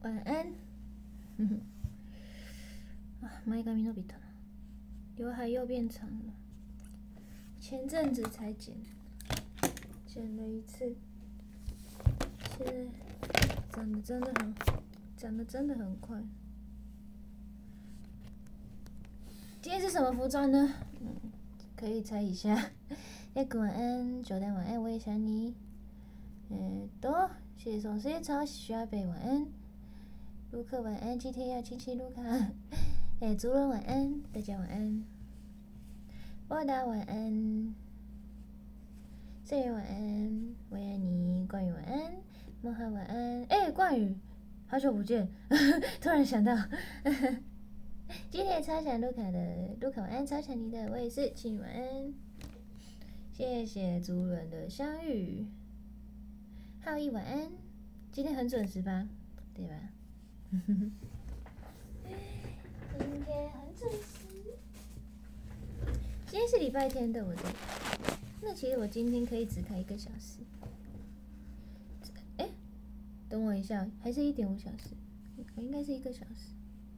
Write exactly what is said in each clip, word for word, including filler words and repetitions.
晚安。哼哼。啊，前髪伸びたな，刘海又变长了。前阵子才剪，剪了一次，现在长得真的很，长得真的很快。今天是什么服装呢？嗯，可以猜一下。艾克晚安，九蛋晚安，我也想你。嗯，多，谢谢宋思超，徐阿北晚安，卢克晚安，今天要亲亲卢卡。哎，族人晚安，大家晚安。波达晚安，岁月晚安，我爱你，冠宇晚安，梦涵晚安。哎，冠宇，好久不见，突然想到。今天超想卢卡的，卢卡晚安，超想你的，我也是，请晚安。谢谢族人的相遇，浩毅晚安，今天很准时吧？对吧？今天很准时。今天是礼拜天对不对？那其实我今天可以只开一个小时。哎，等我一下，还是一点五小时？应该是一个小时。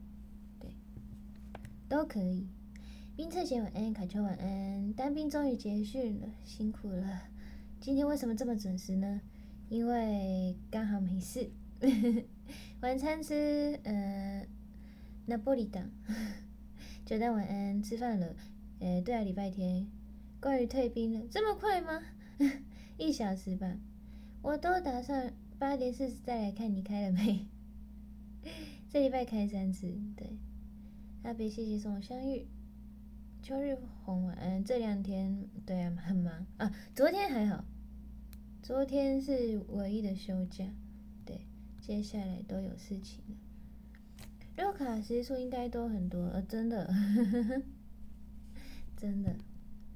都可以。冰策贤晚安，凯秋晚安。单兵终于结训了，辛苦了。今天为什么这么准时呢？因为刚好没事。晚餐吃呃拿破里档。九蛋晚安，吃饭了。呃，对啊，礼拜天。关于退兵了，这么快吗？一小时吧。我都打算八点四十再来看你开了没。这礼拜开三次，对。阿北，谢谢送我相遇。秋日红晚安，这两天对啊很忙啊，昨天还好，昨天是唯一的休假，对，接下来都有事情了。六卡时数应该都很多，呃，真的，呵呵呵真的。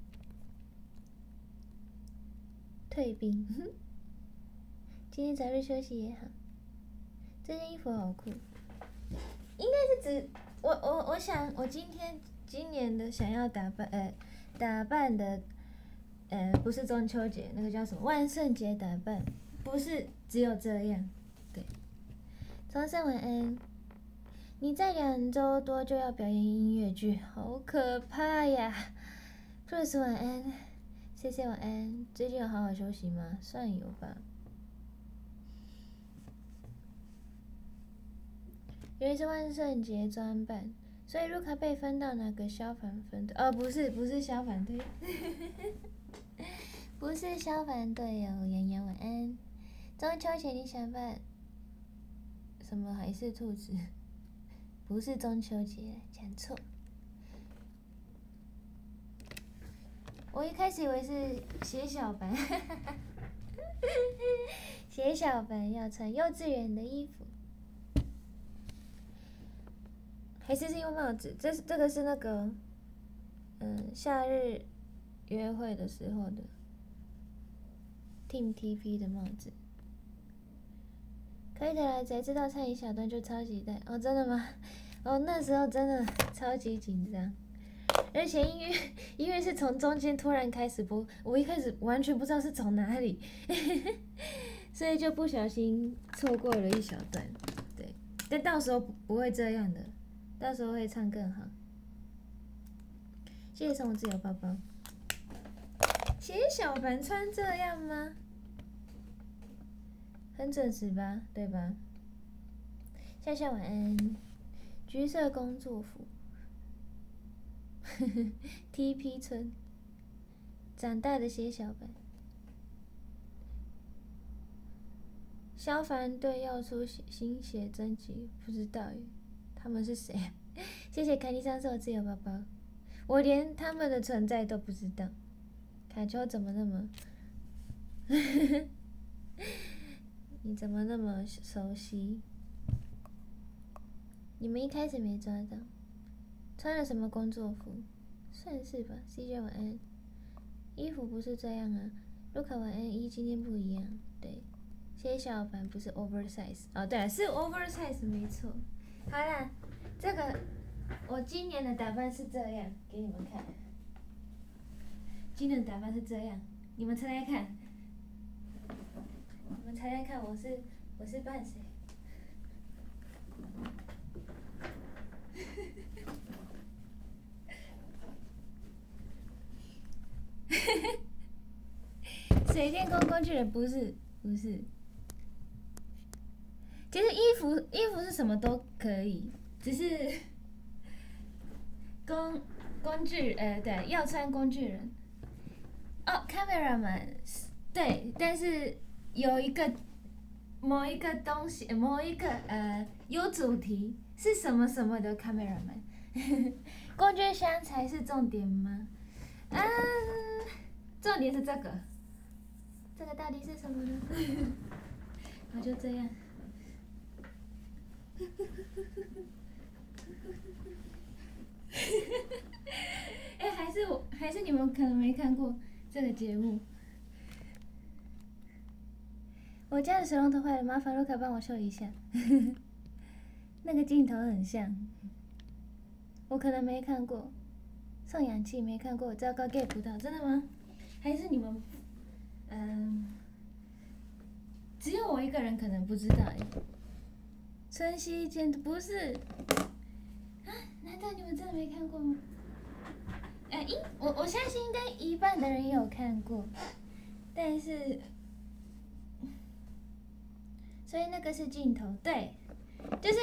退兵，今天早日休息也好。这件衣服好酷，应该是指。我我我想我今天今年的想要打扮呃打扮的呃不是中秋节那个叫什么万圣节打扮，不是只有这样，对。早上晚安，你在两周多就要表演音乐剧，好可怕呀。Plus 晚安，谢谢晚安，最近有好好休息吗？算有吧。因为是万圣节专办，所以卢卡被分到哪个消防分队？哦，不是，不是消防队，不是消防队哦。洋洋晚安，中秋节你想办什么？还是兔子？不是中秋节，讲错。我一开始以为是写小班，写小班要穿幼稚园的衣服。还是是用帽子，这是这个是那个，嗯，夏日约会的时候的 Team T P 的帽子。可以的啦，才知道唱一小段就超级带哦，真的吗？哦，那时候真的超级紧张，而且音乐音乐是从中间突然开始播，我一开始完全不知道是从哪里，所以就不小心错过了一小段。对，但到时候不会这样的。到时候会唱更好。谢谢送我自由包包。写小凡穿这样吗？很准时吧，对吧？夏夏晚安。橘色工作服。T P 村。长大的写小凡。消防队要出新写真集，不知道耶。他们是谁啊？谢谢凯莉桑送我自由包包，我连他们的存在都不知道。卡丘怎么那么，你怎么那么熟悉？你们一开始没抓到，穿了什么工作服？算是吧。C J 晚安，衣服不是这样啊。卢卡晚安，一今天不一样，对。谢小凡不是 oversize 哦，对了，是 oversize 没错。好啦，这个我今年的打扮是这样，给你们看。今年的打扮是这样，你们猜猜看。你们猜猜看，我是我是扮谁？ 水电工工具人不是不是，其实衣服衣服是什么都可以，只是工工具呃对要穿工具人哦 cameraman 对，但是有一个某一个东西某一个呃有主题是什么什么的 cameraman 工具箱才是重点吗？嗯，重点是这个。这个到底是什么呢？我就这样。哎、欸，还是我，还是你们可能没看过这个节目。我家的水龙头坏了，麻烦卢卡帮我修一下。那个镜头很像，我可能没看过。送氧气没看过，糟糕 get 不到，真的吗？还是你们？嗯，只有我一个人可能不知道哎。春熙间不是啊？难道你们真的没看过吗？哎、欸，我我相信应该一半的人也有看过，但是，所以那个是镜头，对，就是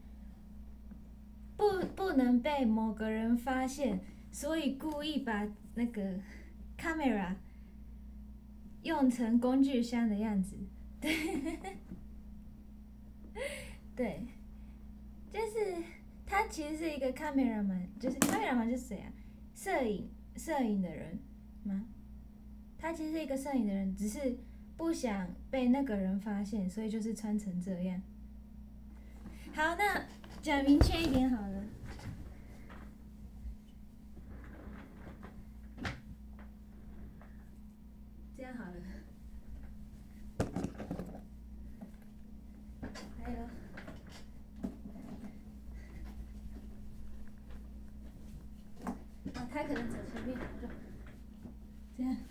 不不能被某个人发现，所以故意把那个 camera。用成工具箱的样子，对，对，就是他其实是一个 cameraman， 就是 cameraman 是谁啊？摄影摄影的人吗？他其实是一个摄影的人，只是不想被那个人发现，所以就是穿成这样。好，那讲明确一点好了。这样好了。还有，哦，他可能走前面，就这样。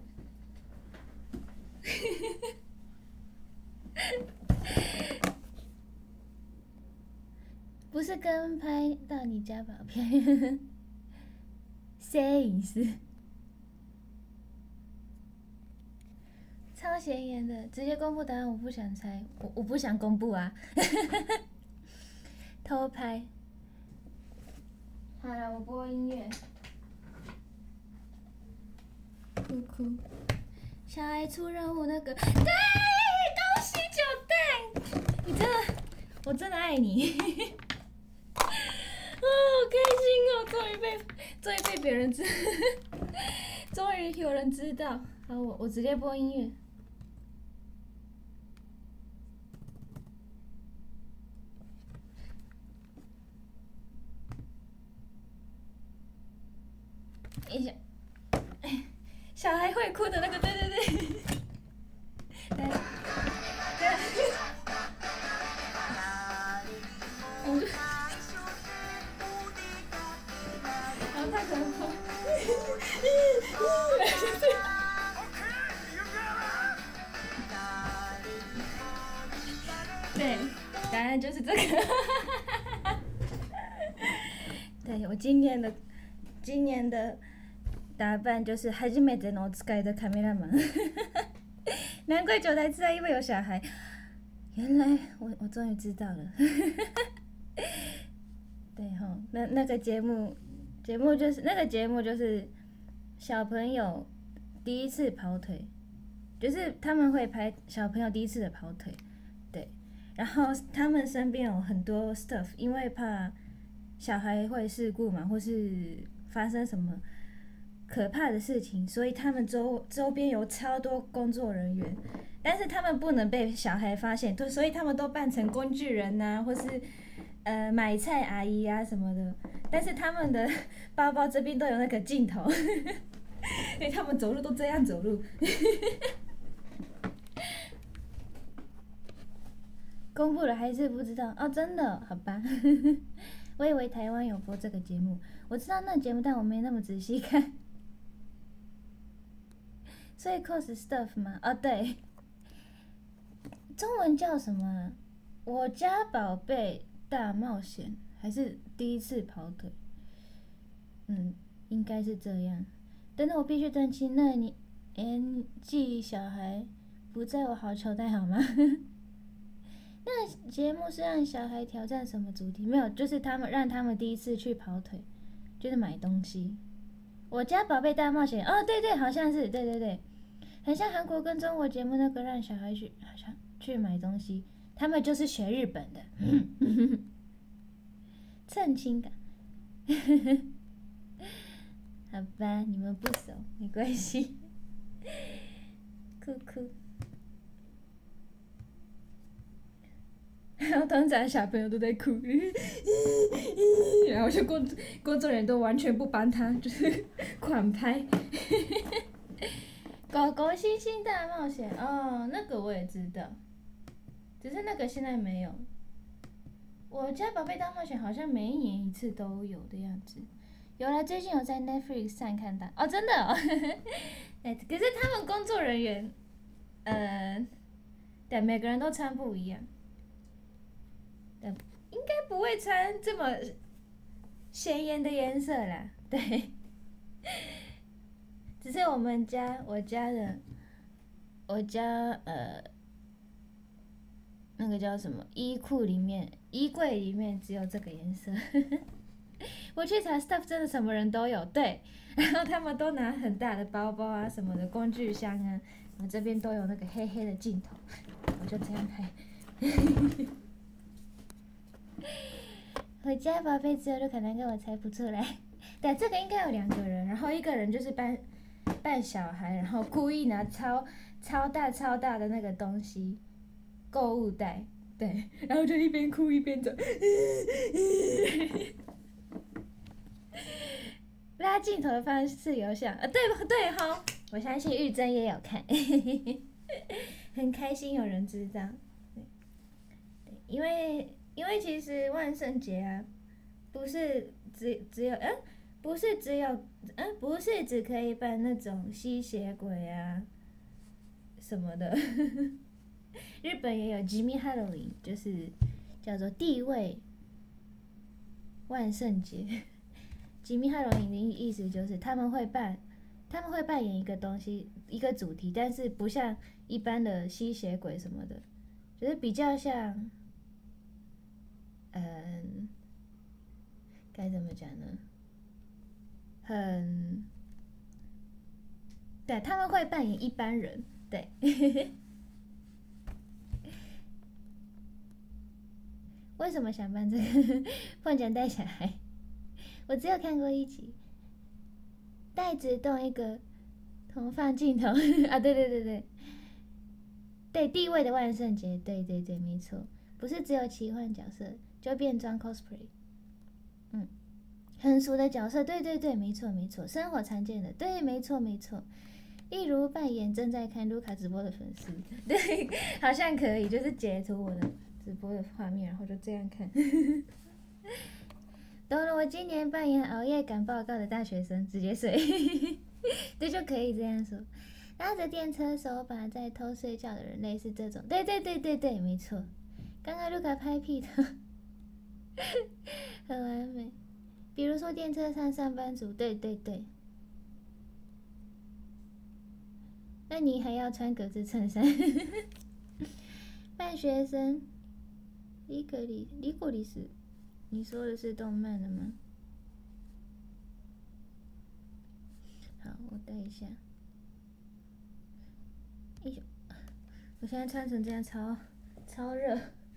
不是跟拍到你家宝片，摄影师。超显眼的，直接公布答案，我不想猜，我我不想公布啊，偷拍。好了，我播音乐。哭哭，小孩出任务那个，对，恭喜九蛋，你真的，我真的爱你。啊，好开心哦！终于被，终于被别人知，终于有人知道。好，我我直接播音乐。一下，小孩会哭的那个，对对对。来，来，我就，然后他可能哭，对，答案就是这个。对，我今年的，今年的打扮就是初めてのお使い的カメラマン。难怪九台知道，因为有小孩。原来我我终于知道了。对吼，那那个节目，节目就是那个节目就是小朋友第一次跑腿，就是他们会拍小朋友第一次的跑腿，对，然后他们身边有很多 stuff， 因为怕小孩会事故嘛，或是发生什么可怕的事情，所以他们周周边有超多工作人员，但是他们不能被小孩发现，所以他们都扮成工具人呐、啊，或是呃买菜阿姨啊什么的。但是他们的包包这边都有那个镜头，因为他们走路都这样走路。公布了还是不知道哦？真的？好吧。我以为台湾有播这个节目，我知道那节目，但我没那么仔细看。所以 cos stuff 吗？哦，对，中文叫什么？我家宝贝大冒险，还是第一次跑腿？嗯，应该是这样。等等，我必须登记。那你 N G 小孩不在我好球带好吗？那节目是让小孩挑战什么主题？没有，就是他们让他们第一次去跑腿，就是买东西。我家宝贝大冒险，哦，对对，好像是，对对对，很像韩国跟中国节目那个让小孩去，好像去买东西，他们就是学日本的，蹭亲感。好吧，你们不熟，没关系。哭哭。然后通常小朋友都在哭，然后就工工作人员都完全不帮他，就是狂拍。狗狗星星大冒险哦，那个我也知道，只是那个现在没有。我家宝贝大冒险好像每一年一次都有的样子。有了，最近有在 Netflix 上看到哦，真的哦。哎，可是他们工作人员，呃，对，每个人都穿不一样。但应该不会穿这么鲜艳的颜色啦，对。只是我们家我家的，我家呃，那个叫什么衣裤里面，衣柜里面只有这个颜色。我去查 staff 真的什么人都有，对。然后他们都拿很大的包包啊，什么的工具箱啊，我这边都有那个黑黑的镜头，我就这样拍。我家宝贝只有卢卡南跟我猜不出来，对，这个应该有两个人，然后一个人就是扮扮小孩，然后故意拿超超大超大的那个东西，购物袋，对，然后就一边哭一边走。拉镜头的方式有像，呃，对吧？对哈，我相信玉珍也有看，很开心有人知道，对，对，因为因为其实万圣节啊，不是只只有，嗯、呃，不是只有，嗯、呃，不是只可以扮那种吸血鬼啊什么的，日本也有 Jimmy Halloween， 就是叫做地位万圣节。吉米哈罗影的意思就是他们会扮，他们会扮演一个东西，一个主题，但是不像一般的吸血鬼什么的，就是比较像，嗯，该怎么讲呢？很，对，他们会扮演一般人，对。为什么想扮这个？碰见带小孩。我只有看过一集，袋子动一个同放镜头啊，对对对对，对地位的万圣节，对对对，没错，不是只有奇幻角色，就变装 cosplay， 嗯，很俗的角色，对对对，没错没错，生活常见的，对，没错没错，例如扮演正在看卢卡直播的粉丝，对，好像可以，就是截图我的直播的画面，然后就这样看。懂了，我今年扮演熬夜赶报告的大学生，直接睡，这就可以这样说。拉着电车手把在偷睡觉的人，类似这种，对对对对对，没错。刚刚卢卡拍屁的，很完美。比如说电车上上班族，对对对。那你还要穿格子衬衫。扮学生，李格里李果里斯。你说的是动漫的吗？好，我带一下。哎呦，我现在穿成这样超超热。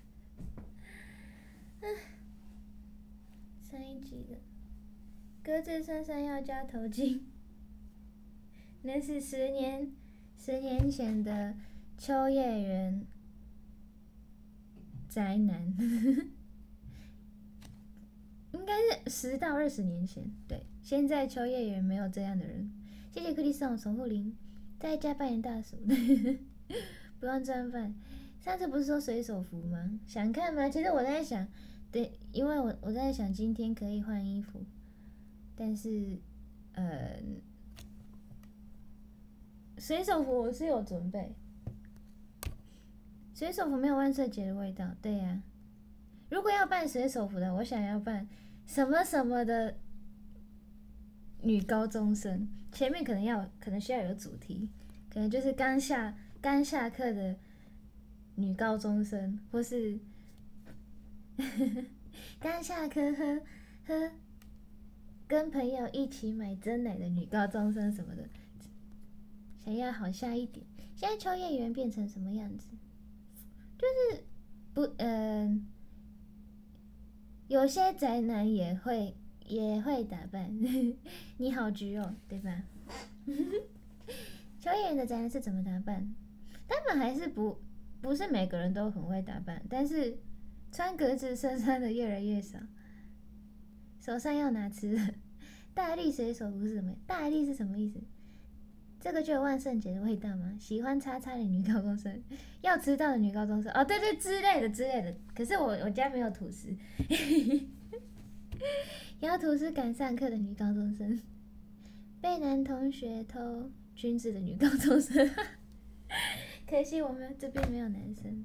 唉，上一集的格子衬衫要加头巾，那是十年十年前的秋叶原宅男。应该是十到二十年前，对，现在秋叶原没有这样的人。谢谢克里斯总守护灵，在家扮演大叔，不用装扮。上次不是说水手服吗？想看吗？其实我在想，对，因为我我在想今天可以换衣服，但是，呃，水手服我是有准备，水手服没有万圣节的味道，对呀、啊。 如果要办水手服的，我想要办什么什么的女高中生，前面可能要可能需要有主题，可能就是刚下刚下课的女高中生，或是刚下课喝喝跟朋友一起买真奶的女高中生什么的，想要好笑一点。现在秋叶原变成什么样子？就是不嗯、呃，有些宅男也会也会打扮。你好橘哦，对吧？秋叶原的宅男是怎么打扮？他们还是不不是每个人都很会打扮，但是穿格子衬衫的越来越少，手上要拿吃的。大力水手不是什么？大力是什么意思？这个就有万圣节的味道吗？喜欢叉叉的女高中生，要迟到的女高中生，哦，对对之类的之类的。可是我我家没有吐司，要吐司赶上课的女高中生，被男同学偷裙子的女高中生。可惜我们这边没有男生。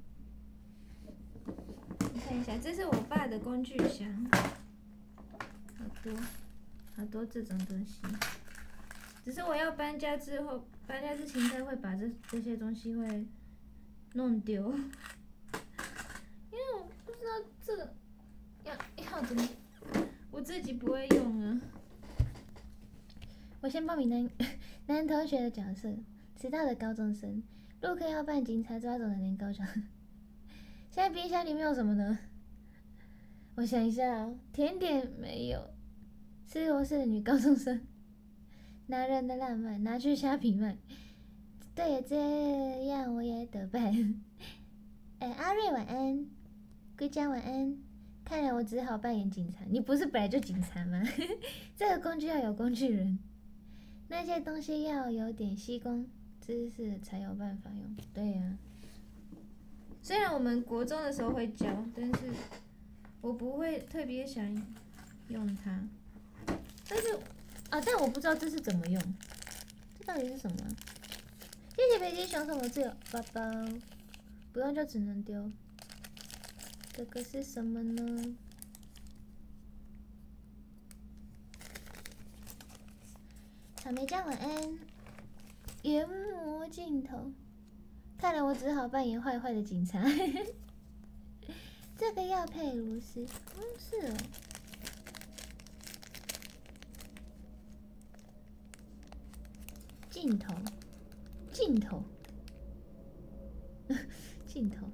你看一下，这是我爸的工具箱，好多好多这种东西。只是我要搬家之后，搬家之前应该会把这这些东西会弄丢，因为我不知道这个要要怎么，我自己不会用啊。我先报名男男同学的角色，迟到的高中生，陆克要扮警察抓走的男高中。现在冰箱里面有什么呢？我想一下哦，甜点没有，吃螺丝的女高中生。男人的浪漫拿去虾皮卖，对，这样我也得办。哎、欸，阿瑞晚安，归家晚安。看来我只好扮演警察。你不是本来就警察吗？这个工具要有工具人，那些东西要有点吸工知识才有办法用。对呀、啊，虽然我们国中的时候会教，但是我不会特别想用它。但是。啊，但我不知道这是怎么用，这到底是什么、啊？谢谢北极熊送我自由包包，不用就只能丢。这个是什么呢？草莓酱晚安。研磨镜头，看来我只好扮演坏坏的警察。这个要配螺丝，嗯，是哦。镜头，镜头，镜头。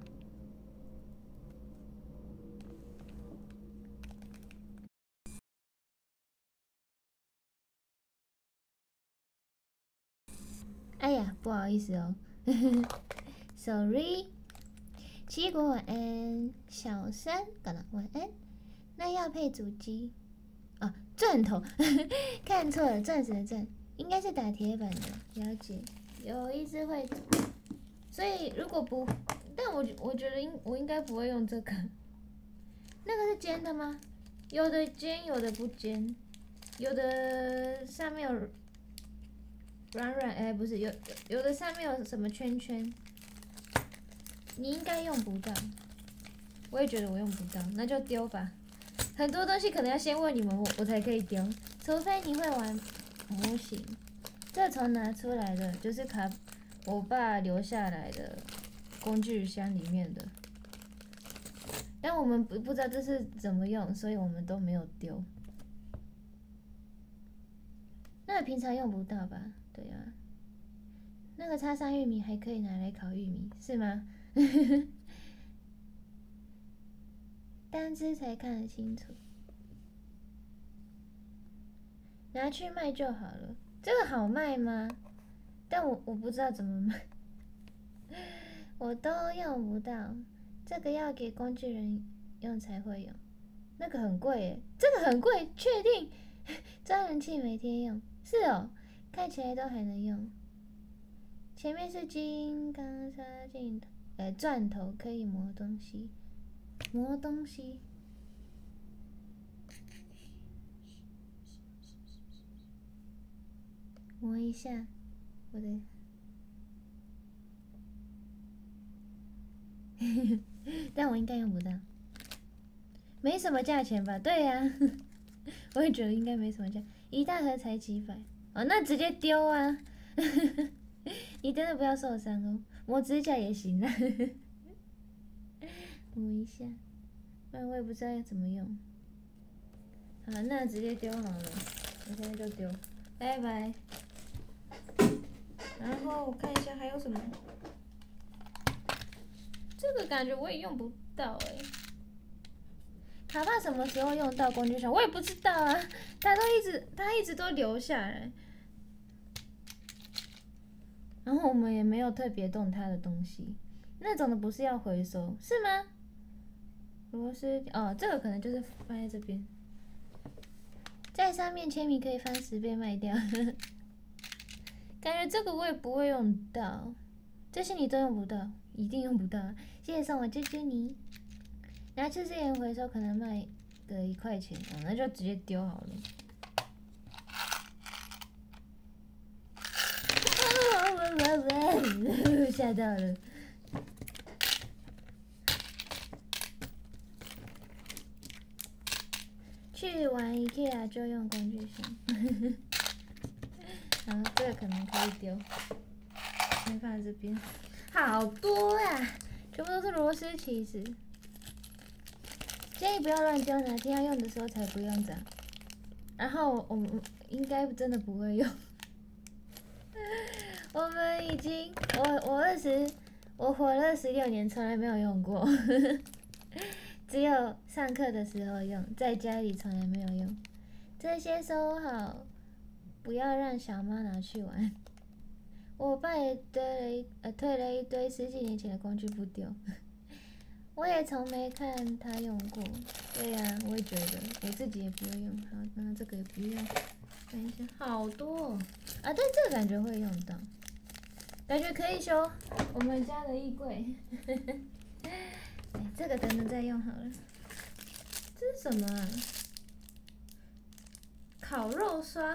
哎呀，不好意思哦，sorry。七果晚安，小三干了晚安。那要配主机啊，钻头，看错了，钻石的钻。应该是打铁板的，了解。有一只会，所以如果不，但我我觉得应我应该不会用这个。那个是尖的吗？有的尖，有的不尖，有的上面有软软，哎、欸，不是，有有的上面有什么圈圈，你应该用不到。我也觉得我用不到，那就丢吧。很多东西可能要先问你们，我我才可以丢，除非你会玩。模型，这从拿出来的就是卡我爸留下来的工具箱里面的，但我们不不知道这是怎么用，所以我们都没有丢。那个平常用不到吧？对啊，那个插上玉米还可以拿来烤玉米，是吗？单只才看得清楚。拿去卖就好了，这个好卖吗？但我我不知道怎么卖，我都用不到。这个要给工具人用才会用，那个很贵耶，这个很贵，确定？抓人气每天用，是哦，看起来都还能用。前面是金刚砂镜头，呃，钻头可以磨东西，磨东西。磨一下，我的，但我应该用不到。 没什么价钱吧？对呀、啊，我也觉得应该没什么价，一大盒才几百哦，那直接丢啊！你真的不要受伤哦，磨指甲也行啊。磨一下，不然我也不知道要怎么用。好，那直接丢好了，我现在就丢，拜拜。然后我看一下还有什么，这个感觉我也用不到哎、欸。卡帕什么时候用到工具箱？我也不知道啊，他都一直他一直都留下来，然后我们也没有特别动他的东西，那种的不是要回收是吗？螺丝哦，这个可能就是放在这边，在上面签名可以翻十倍卖掉。感觉这个我也不会用到，这些你都用不到，一定用不到。谢谢送我啾啾你，拿去资源回收可能卖个一块钱哦，那就直接丢好了。吓到了。去玩 IKEA 就用工具箱。然后这个可能可以丢，先放在这边。好多呀，全部都是螺丝起子。建议不要乱丢，哪天要用的时候才不用找。然后我们应该真的不会用。我们已经，我我二十，我活了十六年，从来没有用过，只有上课的时候用，在家里从来没有用。这些收好，不要让小猫拿去玩。我爸也堆了一呃退了一堆十几年前的工具不丢，我也从没看他用过。对呀、啊，我也觉得，我自己也不会用。好，那这个也不用。看一下，好多、哦、啊！但这个感觉会用到，感觉可以修我们家的衣柜。哎，这个等等再用好了。这是什么啊？烤肉刷。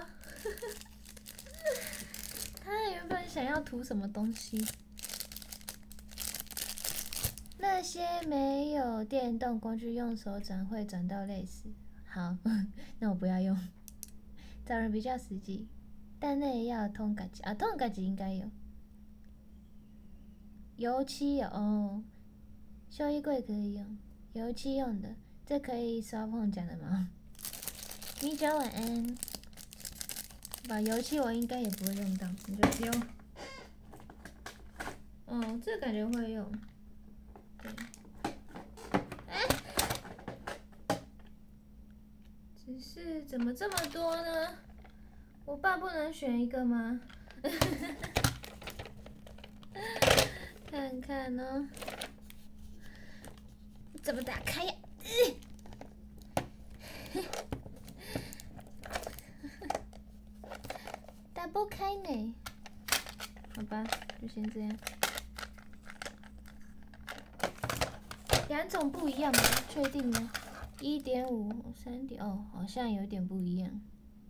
他原本想要涂什么东西？那些没有电动工具用手转会转到累死。好，那我不要用，找人比较实际。但那也要通感机啊，通感机应该有。油漆有哦，修衣柜可以用，油漆用的，这可以刷碰奖的吗？米酒晚安。把油漆我应该也不会用到，你就丢。哦，这感觉会用。对。哎，只是怎么这么多呢？我爸不能选一个吗？看看呢、哦，怎么打开呀？打不开呢。好吧，就先这样。两种不一样吗？确定吗？一点五、三点哦，好像有点不一样。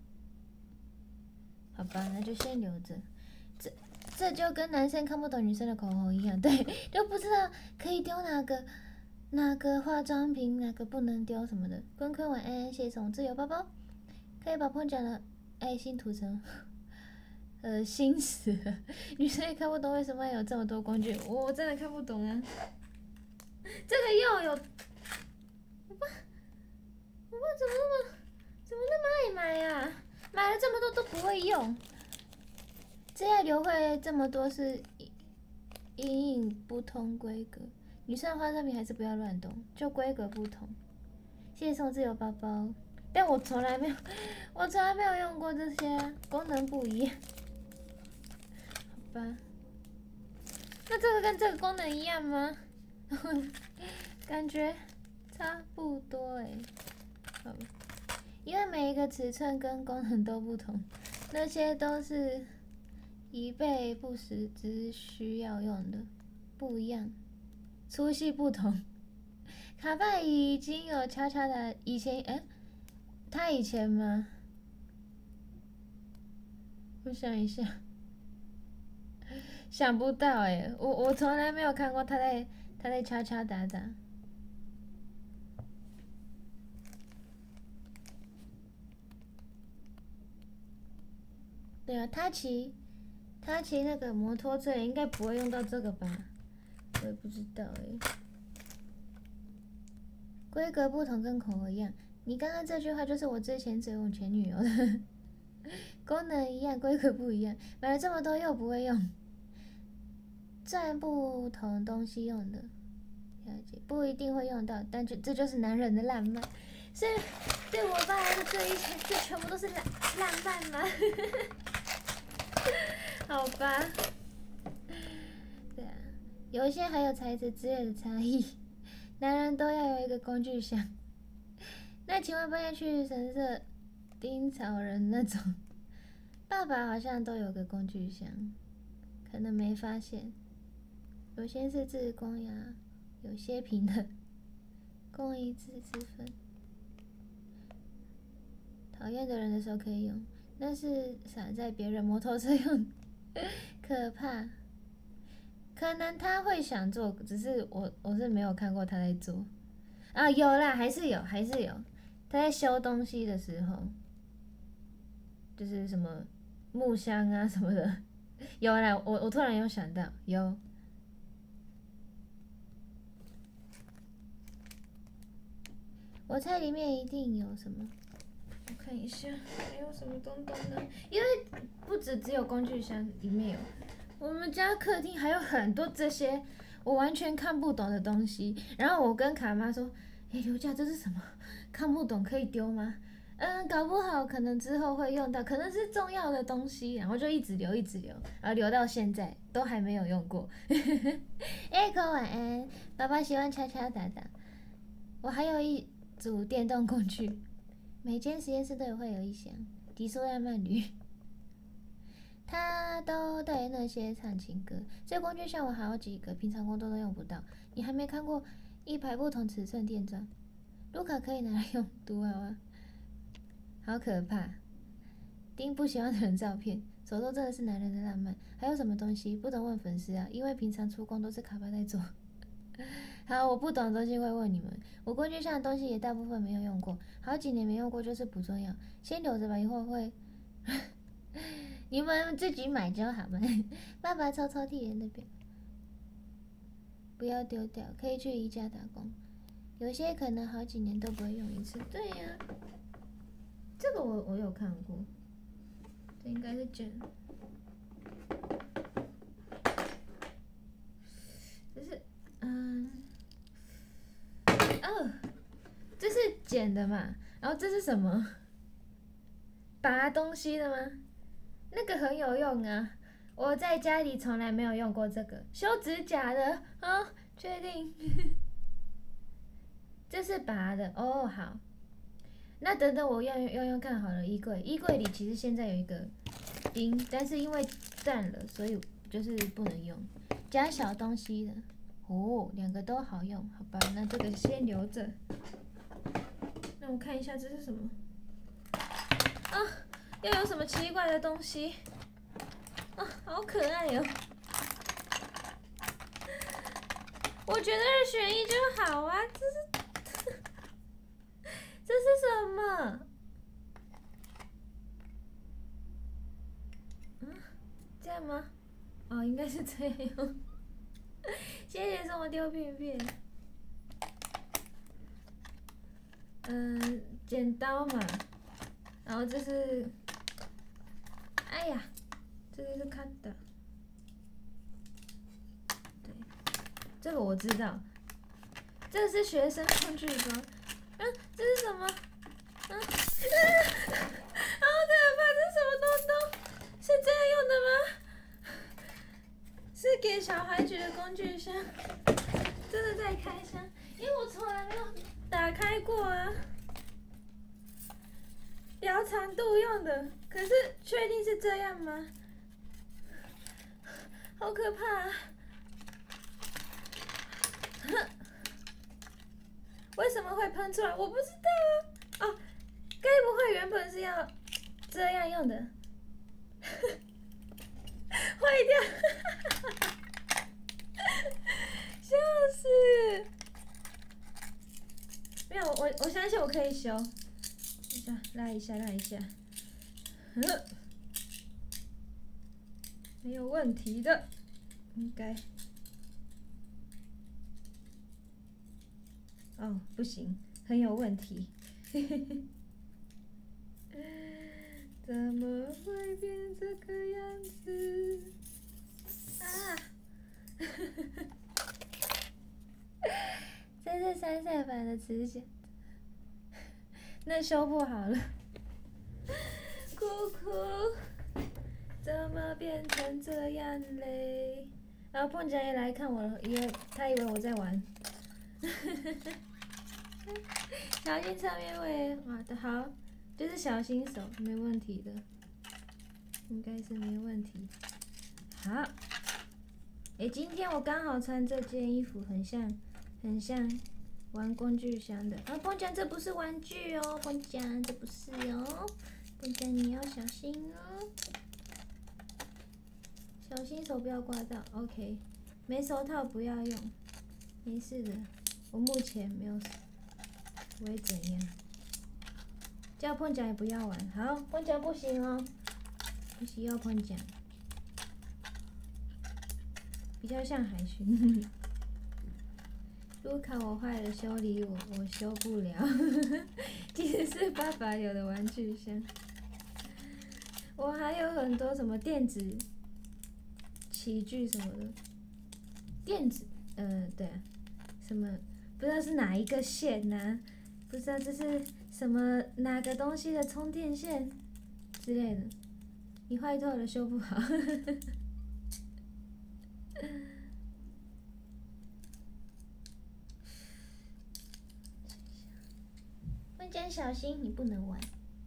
好吧，那就先留着。这这就跟男生看不懂女生的口红一样，对，就不知道可以丢哪个哪个化妆品，哪个不能丢什么的。坤坤晚安，谢谢送自由包包，可以把碰奖的爱心涂成，恶心死了！女生也看不懂为什么有这么多工具，我真的看不懂啊。这个又有，我爸，我爸怎么那么怎么那么爱买呀、啊？买了这么多都不会用。这样留会这么多是因应不同规格，女生的化妆品还是不要乱动，就规格不同。谢谢送自由包包，但我从来没有，我从来没有用过这些、啊，功能不一样。好吧，那这个跟这个功能一样吗？感觉差不多哎、欸。好，因为每一个尺寸跟功能都不同，那些都是以备不时之需要用的，不一样，粗细不同。卡拜已经有悄悄的，以前哎、欸，他以前吗？我想一下，想不到哎、欸，我我从来没有看过他在他在敲敲打打。 对啊，他骑他骑那个摩托车应该不会用到这个吧？我也不知道哎。规格不同跟口味一样，你刚刚这句话就是我之前追我前女友的。功能一样，规格不一样，买了这么多又不会用，占不同东西用的，了解不一定会用到，但就这就是男人的浪漫。所以对我爸来说，这一切这全部都是浪浪漫吗？好吧，对啊，有一些还有材质之类的差异。男人都要有一个工具箱。那请问半夜去神社叮草人那种，爸爸好像都有个工具箱，可能没发现。有些是自公牙，有些平的，公一字之分。讨厌的人的时候可以用，那是撒在别人摩托车用，可怕。可能他会想做，只是我我是没有看过他在做。啊，有啦，还是有，还是有。他在修东西的时候，就是什么木箱啊什么的，有啦。我我突然有想到，有。我猜里面一定有什么，我看一下还有什么东东呢？因为不止只有工具箱里面有。我们家客厅还有很多这些我完全看不懂的东西，然后我跟卡妈说：“哎、欸，刘家这是什么？看不懂可以丢吗？”嗯，搞不好可能之后会用到，可能是重要的东西，然后就一直留一直留，然后留到现在都还没有用过。Echo 晚安，爸爸喜欢敲敲打打。我还有一组电动工具，每间实验室都有会有一箱。迪苏亚曼驴。他都对那些唱情歌，这工具箱我还有几个，平常工作都用不到。你还没看过一排不同尺寸电钻，卢卡可以拿来用读娃娃，好可怕。丁不喜欢的人照片，手动真的是男人的浪漫。还有什么东西不懂问粉丝啊？因为平常出工都是卡巴在做。好，我不懂的东西会问你们。我工具箱的东西也大部分没有用过，好几年没用过就是不重要，先留着吧，以后会。你们自己买就好了。爸爸抽抽屉那边，不要丢掉，可以去宜家打工。有些可能好几年都不会用一次。对呀、啊，这个我我有看过，这应该是剪，这是嗯，哦，这是剪的嘛？然后这是什么？拔东西的吗？那个很有用啊，我在家里从来没有用过这个。修指甲的啊，确定？这是拔的哦，好。那等等我用用用看好了。衣柜，衣柜里其实现在有一个钉，但是因为断了，所以就是不能用。夹小东西的，哦，两个都好用，好吧？那这个先留着。那我看一下这是什么？啊！又有什么奇怪的东西？啊，好可爱哟、哦！我觉得二选一就好啊，这是这是什么？嗯，这样吗？哦，应该是这样。谢谢送我丢片片。嗯，剪刀嘛，然后这是。哎呀，这个是看的，对，这个我知道，这个是学生工具包，嗯，这是什么？嗯，啊，好可怕，这是什么东东？是这样用的吗？是给小孩举的工具箱，真的在开箱，因为我从来没有打开过啊。量长度用的，可是确定是这样吗？好可怕、啊！为什么会喷出来？我不知道啊！哦，该不会原本是要这样用的？坏掉！笑死！没有，我我相信我可以修。拉一下，拉一下， 很有问题的，应该。哦，不行，很有问题。怎么会变这个样子？啊！这是三色版的指甲，那修不好了。哭哭，怎么变成这样嘞？然后碰见也来看我了，以为他以为我在玩。小心上面会，好的好，就是小新手，没问题的，应该是没问题。好，哎、欸，今天我刚好穿这件衣服，很像，很像玩工具箱的。啊，碰见这不是玩具哦，碰见这不是哦，碰见你要小心哦，小心手不要刮到。OK， 没手套不要用，没事的，我目前没有。不会怎样，叫碰奖也不要玩。好，碰奖不行哦，不需要碰奖，比较像海巡。卢卡我坏了，修理我，我修不了。其实是爸爸有的玩具箱。我还有很多什么电子器具什么的，电子，呃，对啊，什么不知道是哪一个线呢、啊？不知道这是什么哪个东西的充电线之类的，你坏透了修不好。问讲小心，你不能玩。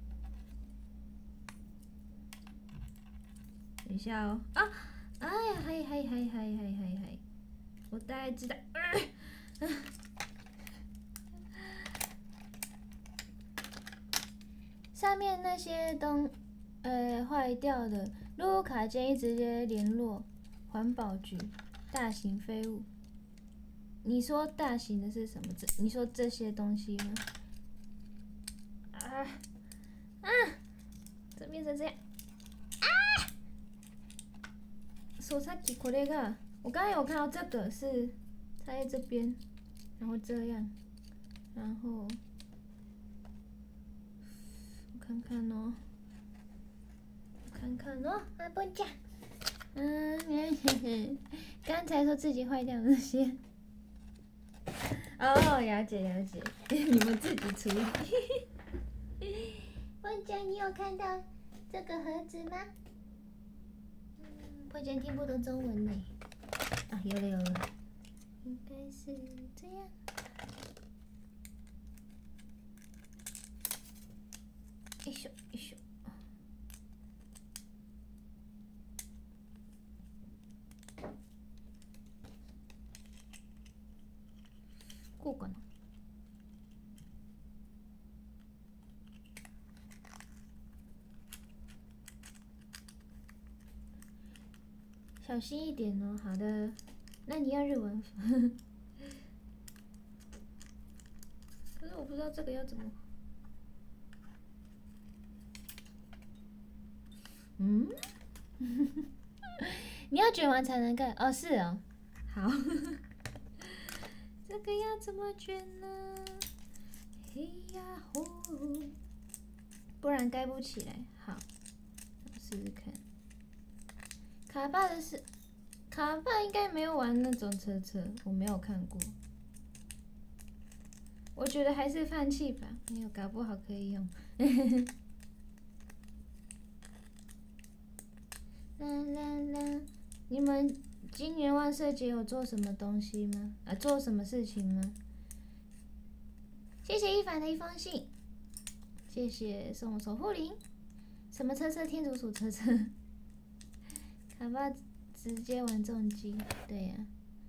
等一下哦，啊，哎呀，嗨嗨嗨嗨嗨嗨嗨，我大概知道。呃啊上面那些东，呃，坏掉的，卢卡建议直接联络环保局。大型废物，你说大型的是什么？这你说这些东西吗？啊啊！怎么变成这样？啊！手擦起これが，我刚刚有看到这个是插在这边，然后这样，然后。看看哦，看看哦，啊不讲，嗯，嘿嘿，刚才说自己坏掉那些，哦，了解了解，你们自己处理。不讲，你有看到这个盒子吗？嗯，不讲听不懂中文呢。啊，有了有了，应该是这样。よいしょよいしょ。こうかな。小心一点哦。好的，那你要日文。可是我不知道这个要怎么。嗯，你要卷完才能干哦，是哦，好，这个要怎么卷呢？嘿呀吼，不然盖不起来。好，试试看。卡爸的是，卡爸应该没有玩那种车车，我没有看过。我觉得还是放弃吧，没有，搞不好可以用。啦啦啦！你们今年万圣节有做什么东西吗？啊，做什么事情吗？谢谢一凡的一封信，谢谢送我守护灵。什么车车？天竺鼠车车。卡巴直接玩重机，对呀、啊。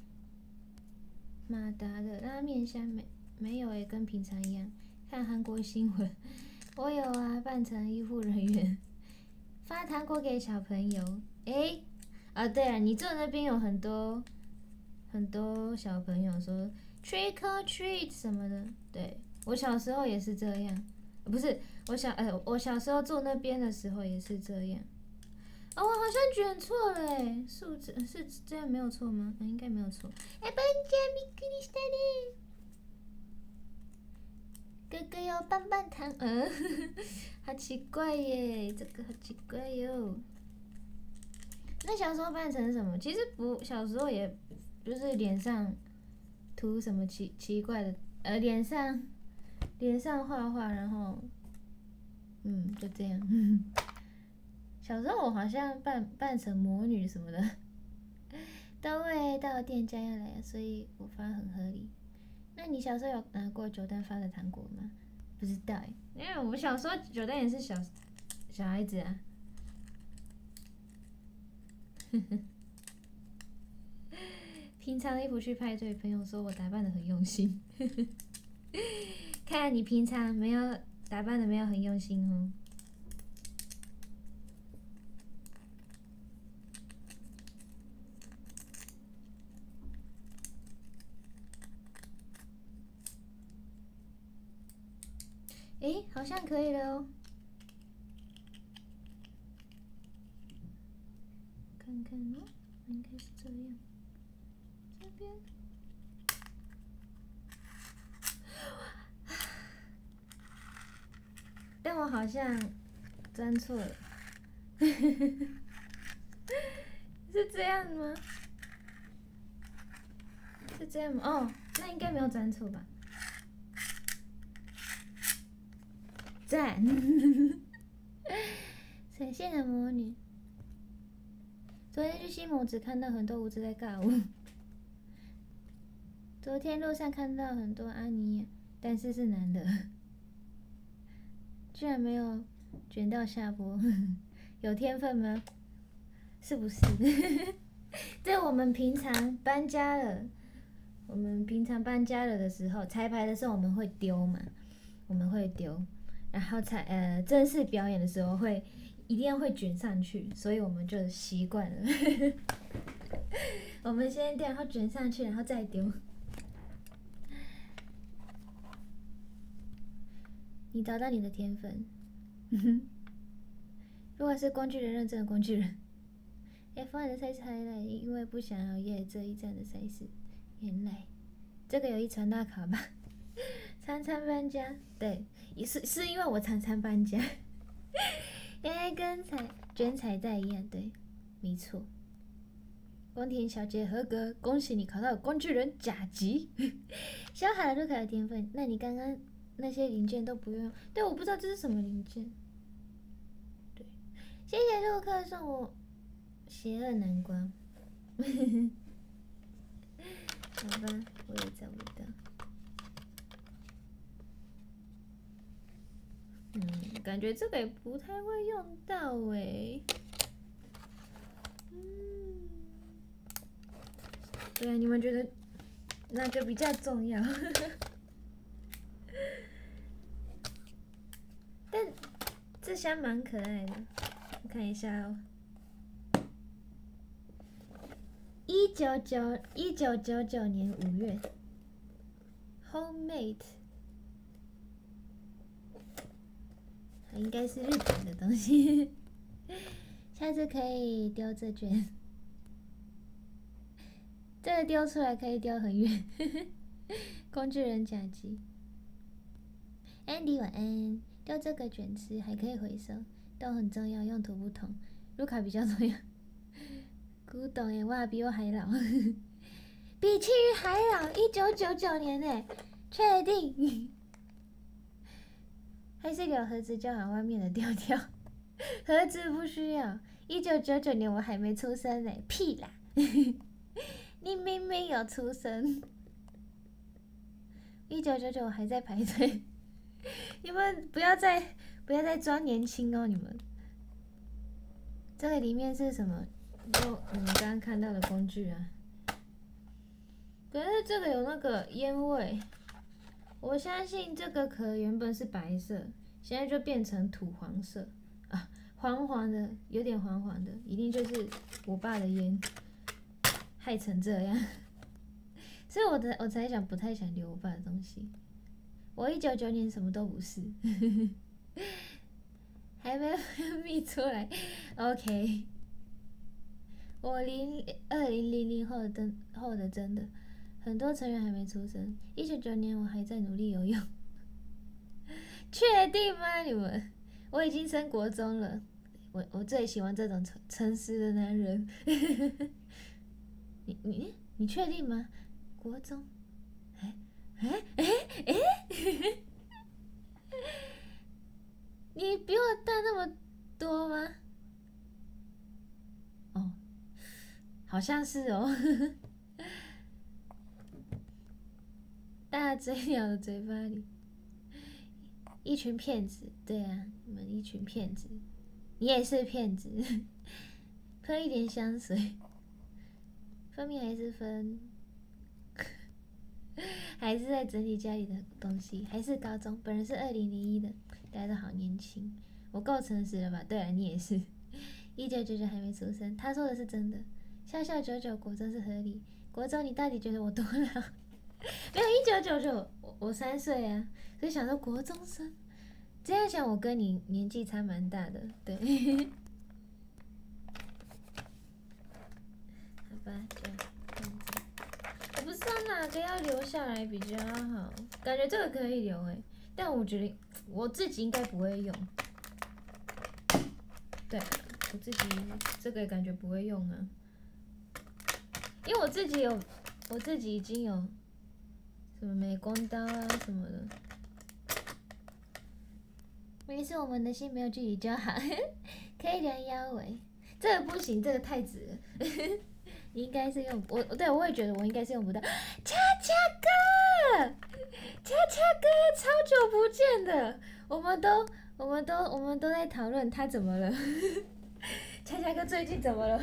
马达的拉面香没没有诶，跟平常一样。看韩国新闻，我有啊，扮成医护人员。发糖果给小朋友，哎、欸，啊对啊，你坐那边有很多很多小朋友说 trick or treat 什么的，对我小时候也是这样，不是我小呃我小时候住那边的时候也是这样。 哦，我好像卷错了哎，数字是这样没有错吗？嗯，应该没有错。哎，班加びっくりしたね。哥哥要棒棒糖，嗯，好奇怪耶，这个好奇怪哟。那小时候扮成什么？其实不，小时候也就是脸上涂什么奇奇怪的，呃，脸上脸上画画，然后嗯，就这样。小时候我好像扮扮成魔女什么的，都会到店家要来，所以我发很合理。那你小时候有拿过九蛋发的糖果吗？不知道哎，因为我小时候九蛋也是小小孩子啊。平常衣服去派对，朋友说我打扮的很用心。看来你平常没有打扮的没有很用心哦。诶，好像可以了哦。看看哦，应该是这样。这边，但我好像粘错了。是这样吗？是这样吗？哦，那应该没有粘错吧？赞！闪现的魔女。昨天去西蒙只看到很多舞者在尬舞。昨天路上看到很多阿尼，但是是男的，居然没有卷到下播，有天分吗？是不是？这我们平常搬家了，我们平常搬家了的时候，彩排的时候我们会丢嘛，我们会丢，然后彩呃正式表演的时候会一定要会卷上去，所以我们就习惯了。我们先丢，然后卷上去，然后再丢。你找到你的天分。如果是工具人认证的工具人 ，F 一 的赛事还来，因为不想熬夜这一站的赛事。原来这个有一传大卡吧？常常搬家，对，是是因为我常常搬家。原来跟彩卷彩带一样，对，没错。宫田小姐合格，恭喜你考到工具人甲级。小海卢卡的天分，那你刚刚那些零件都不用。对，我不知道这是什么零件。对，谢谢陆克送我邪恶南瓜。好吧，我也找不到。嗯，感觉这个也不太会用到哎。嗯，对啊，你们觉得哪个比较重要？但这箱蛮可爱的，我看一下哦。一九九一九九九年五月 ，Homemade， 应该是日本的东西。下次可以丢这卷，这个丢出来可以丢很远。工具人甲级 ，Andy 晚安。丢这个卷吃还可以回收，都很重要，用途不同。卢卡比较重要。古董耶，哇，比我还老，比青鱼还老，一九九九年呢，确定？还是有盒子就好，外面的丢掉。盒子不需要，一九九九年我还没出生呢，屁啦！你明明有出生，一九九九我还在排队。你们不要再不要再装年轻哦，你们。这个里面是什么？就你们刚刚看到的工具啊。可是这个有那个烟味，我相信这个壳原本是白色，现在就变成土黄色啊，黄黄的，有点黄黄的，一定就是我爸的烟害成这样。所以我的我才想不太想留我爸的东西。我一九九年什么都不是，还没分泌出来。OK， 我零二零零零后的真后的真的，很多成员还没出生。一九九年我还在努力游泳。确定吗？你们？我已经升国中了。我我最喜欢这种诚诚实的男人。你你你确定吗？国中？哎哎哎哎！你比我大那么多吗？哦，好像是哦。大嘴鸟的嘴巴里，一群骗子。对啊，你们一群骗子，你也是骗子。喷一点香水，分明还是分，还是在整理家里的东西，还是高中。本人是二零零一的，大家都好年轻。我够诚实了吧？对了，你也是。一九九九还没出生，他说的是真的。笑笑九九果真是合理。国中你到底觉得我多老？没有一九九九，我我三岁啊，所以想说国中生。这样想，我跟你年纪差蛮大的，对。好吧，就这样子。我不知道哪个要留下来比较好，感觉这个可以留哎、欸，但我觉得我自己应该不会用。对啊，我自己这个感觉不会用啊，因为我自己有，我自己已经有什么美工刀啊什么的。没事，我们的心没有距离就好。可以量腰围，这个不行，这个太直了。你应该是用我，对我也觉得我应该是用不到。恰恰哥，恰恰哥，超久不见的，我们都，我们都，我们都在讨论他怎么了。恰恰哥最近怎么了？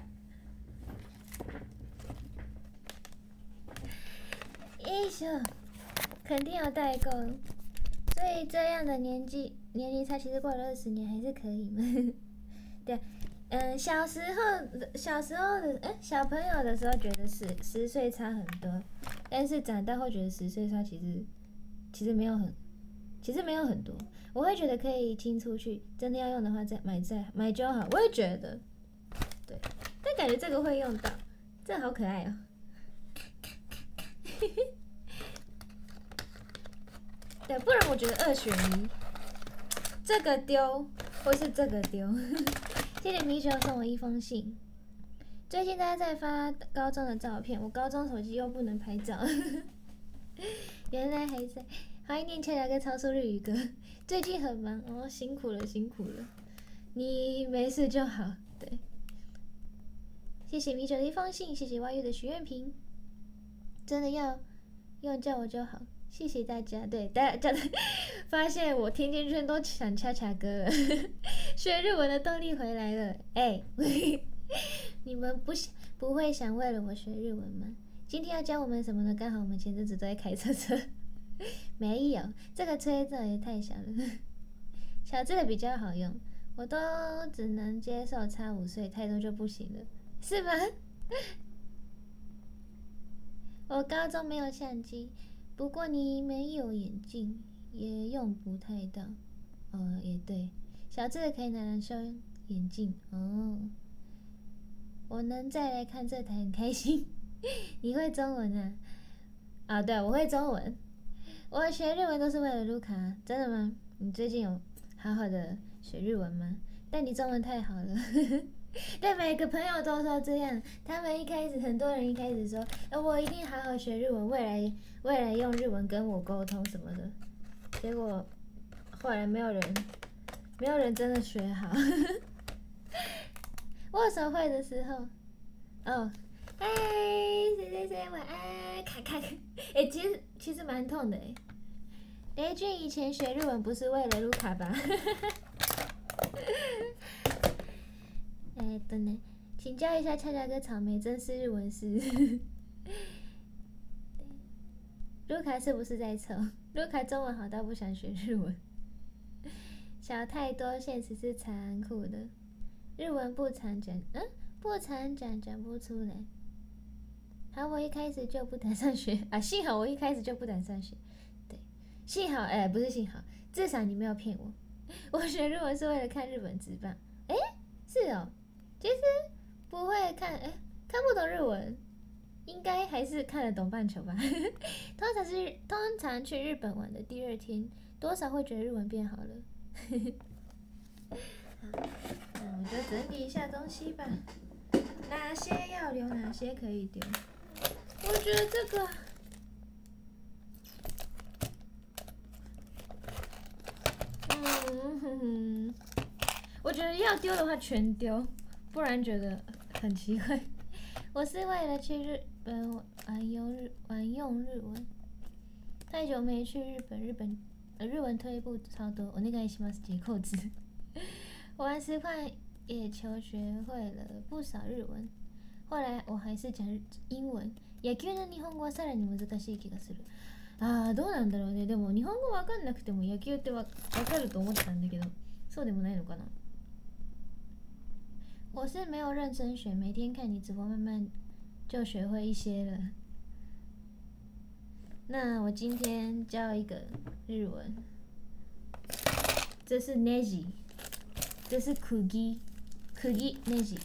医生，肯定有代沟，所以这样的年纪年龄差，其实过了二十年还是可以嘛。对。嗯，小时候，小时候的，哎、欸，小朋友的时候觉得十十岁差很多，但是长大后觉得十岁差其实其实没有很，其实没有很多。我会觉得可以清出去，真的要用的话再买再买就好。我也觉得，对，但感觉这个会用到，这好可爱哦、喔。对，不然我觉得二选一，这个丢或是这个丢。谢谢米酒送我一封信。最近大家在发高中的照片，我高中手机又不能拍照。原来还在怀念恰恰跟超速日语歌，最近很忙哦，辛苦了辛苦了。你没事就好，对。谢谢米酒的一封信，谢谢外遇的许愿瓶。真的要用叫我就好，谢谢大家。对，大家发现我天天圈都想恰恰歌了。学日文的动力回来了，哎、欸，你们不不会想为了我学日文吗？今天要教我们什么呢？刚好我们前阵子都在开车车，没有，这个吹奏也太小了，小这个比较好用，我都只能接受差五岁，太多就不行了，是吗？我高中没有相机，不过你没有眼镜，也用不太到，哦，也对。小智可以拿来收眼镜哦，我能再来看这台很开心。你会中文啊？啊，对，我会中文。我学日文都是为了卢卡，真的吗？你最近有好好的学日文吗？但你中文太好了。对，每个朋友都说这样。他们一开始，很多人一开始说，呃，我一定好好学日文，未来未来用日文跟我沟通什么的。结果后来没有人。没有人真的学好。握手会的时候，哦，嗨，谁谁谁晚安，卡卡卡，哎、欸，其实其实蛮痛的哎。雷俊以前学日文不是为了卢卡吧？哎、欸，等等，请教一下恰恰哥草莓真是日文是？卢卡是不是在凑？卢卡中文好到不想学日文。小太多，现实是残酷的。日文不常讲，嗯，不常讲，讲不出来。好，我一开始就不打算学啊，幸好我一开始就不打算学。对，幸好，哎、欸，不是幸好，至少你没有骗我。我学日文是为了看日本职棒。哎、欸，是哦，其实不会看，哎、欸，看不懂日文，应该还是看得懂棒球吧？通常是通常去日本玩的第二天，多少会觉得日文变好了。好，那我就整理一下东西吧，哪些要留，哪些可以丢。我觉得这个，嗯哼哼，我觉得要丢的话全丢，不然觉得很奇怪。我是为了去日本玩用日玩用日文，太久没去日本，日本呃日文退步超多。我那个します解扣子，我玩实况野球学会了不少日文，后来我还是讲英文。野球の日本語はさらに難しい気がする。あーどうなんだろうね。でも日本語わかんなくても野球ってわかると思ったんだけど、そうでもないのかな。我是没有认真学，每天看你直播，慢慢就学会一些了。那我今天教一个日文，这是 neji， 这是 kugi kugi neji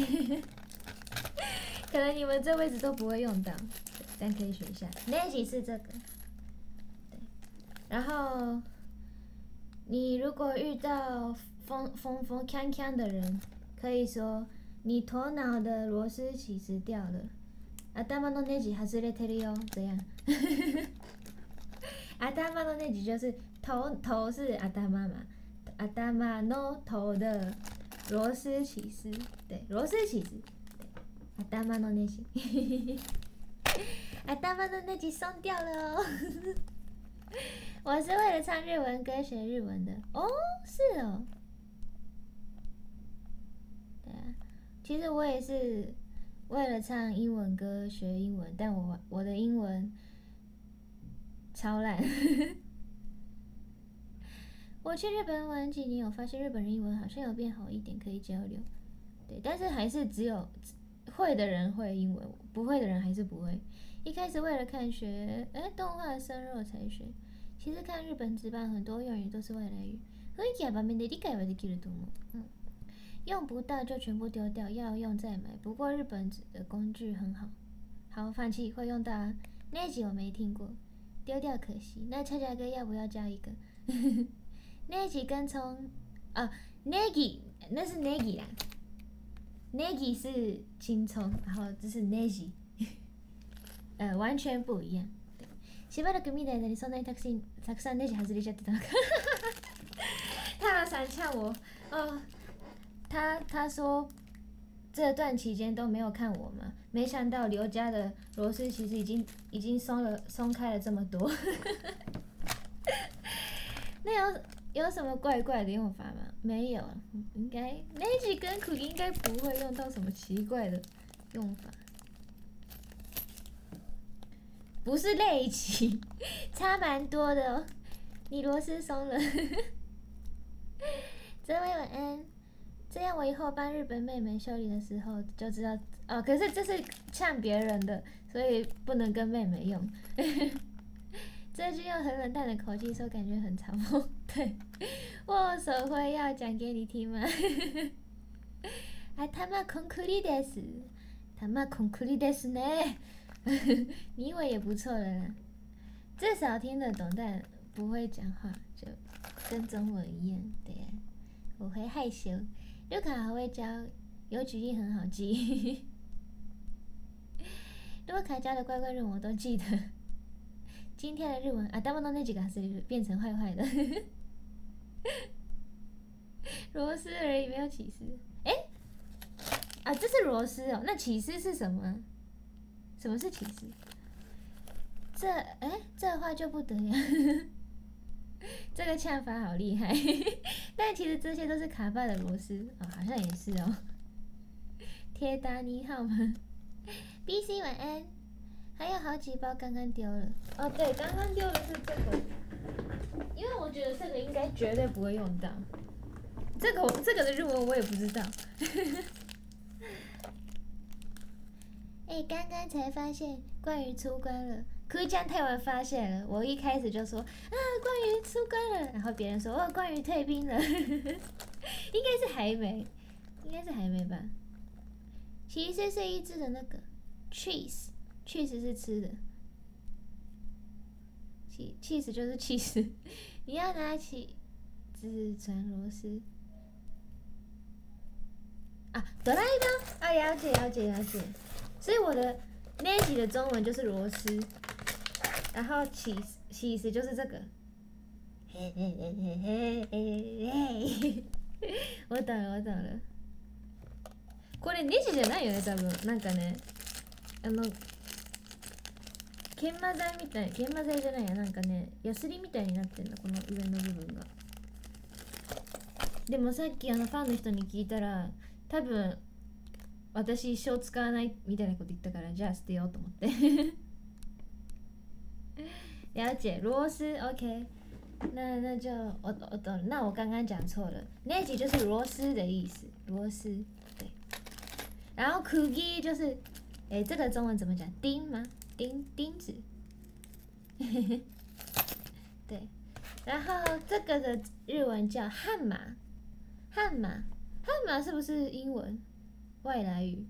可能你们这辈子都不会用到，但可以学一下。neji 是这个，对。然后你如果遇到疯疯疯锵锵的人，可以说你头脑的螺丝起子掉了。頭のネジ外れてるよ，这样。頭のネジ就是头头是頭嘛，頭の头的螺丝起子，对，螺丝起子。頭のネジ，頭のネジ松掉了哦。我是为了唱日文歌学日文的哦，是哦。对啊，其实我也是为了唱英文歌学英文，但我我的英文超烂。我去日本玩几年，我发现日本人英文好像有变好一点，可以交流。对，但是还是只有会的人会英文，不会的人还是不会。一开始为了看学哎动画生肉才学，其实看日本职棒很多用语都是外来语，雰囲気や場面で理解はできると思う。嗯，用不到就全部丢掉，要用再买。不过日本的工具很好，好放弃会用到啊。那集我没听过，丢掉可惜。那恰恰哥要不要教一个？那集跟葱啊 ，negi 那是 negi 啦。negi 是青葱，然后这是 negi， 呃，完全不一样。しばらく見た間にそんなにたくさんたくさんネジ外れちゃってたのか。他闪呛我，哦，他他说这段期间都没有看我嘛，没想到刘家的螺丝其实已经已经松了松开了这么多。那有有什么怪怪的用法吗？没有，应该 neji 跟 kugi 应该不会用到什么奇怪的用法。不是类奇，差蛮多的哦。你螺丝松了。这位晚安，这样我以后帮日本妹妹修理的时候就知道哦。可是这是呛别人的，所以不能跟妹妹用。这句用很冷淡的口气说，感觉很嘲讽。对，握手会要讲给你听吗？啊，他妈空苦力的是，他妈空苦力的是呢。你以为也不错了啦，至少听得懂，但不会讲话，就跟中文一样。对呀、啊，我会害羞。卢卡还会教，有举例很好记。卢卡教的乖乖日文我都记得。今天的日文啊，頭の那几个是变成坏坏的。螺丝而已，没有起司。哎、欸，啊，这是螺丝哦，那起司是什么？什么是起司？这哎、欸，这话就不得了。这个呛法好厉害。但其实这些都是卡巴的螺丝哦，好像也是哦。铁达尼号吗 ？B C 晚安。还有好几包刚刚丢了。哦，对，刚刚丢的是这个，因为我觉得这个应该绝对不会用到。这个这个的日文我也不知道。哎、欸，刚刚才发现关于出关了，可江太晚发现了。我一开始就说啊，关于出关了，然后别人说哦，关于退兵了。应该是还没，应该是还没吧。 其实是一只的那个 cheese，cheese 是吃的。cheese 就是 cheese， 你要拿起自转螺丝啊，哆啦 A 梦啊，了解了解了解。所以我的那一集的中文就是螺丝，然後 cheese cheese 就是这个。嘿嘿嘿嘿嘿嘿嘿，我懂了我懂了。これネジじゃないよね多分。なんかね、あの。研磨剤みたい、研磨剤じゃないや、なんかね、ヤスリみたいになってんだ、この上の部分が。でもさっきあのファンの人に聞いたら、多分私一生使わないみたいなこと言ったから、じゃあ捨てようと思って。了解，螺丝 OK， 那那就我我懂，那我刚刚讲错了，那集就是螺丝的意思，螺丝对。然后釘就是哎，这个中文怎么讲？钉吗？钉钉子。对，然后这个的日文叫汉马，汉马，汉马是不是英文外来语？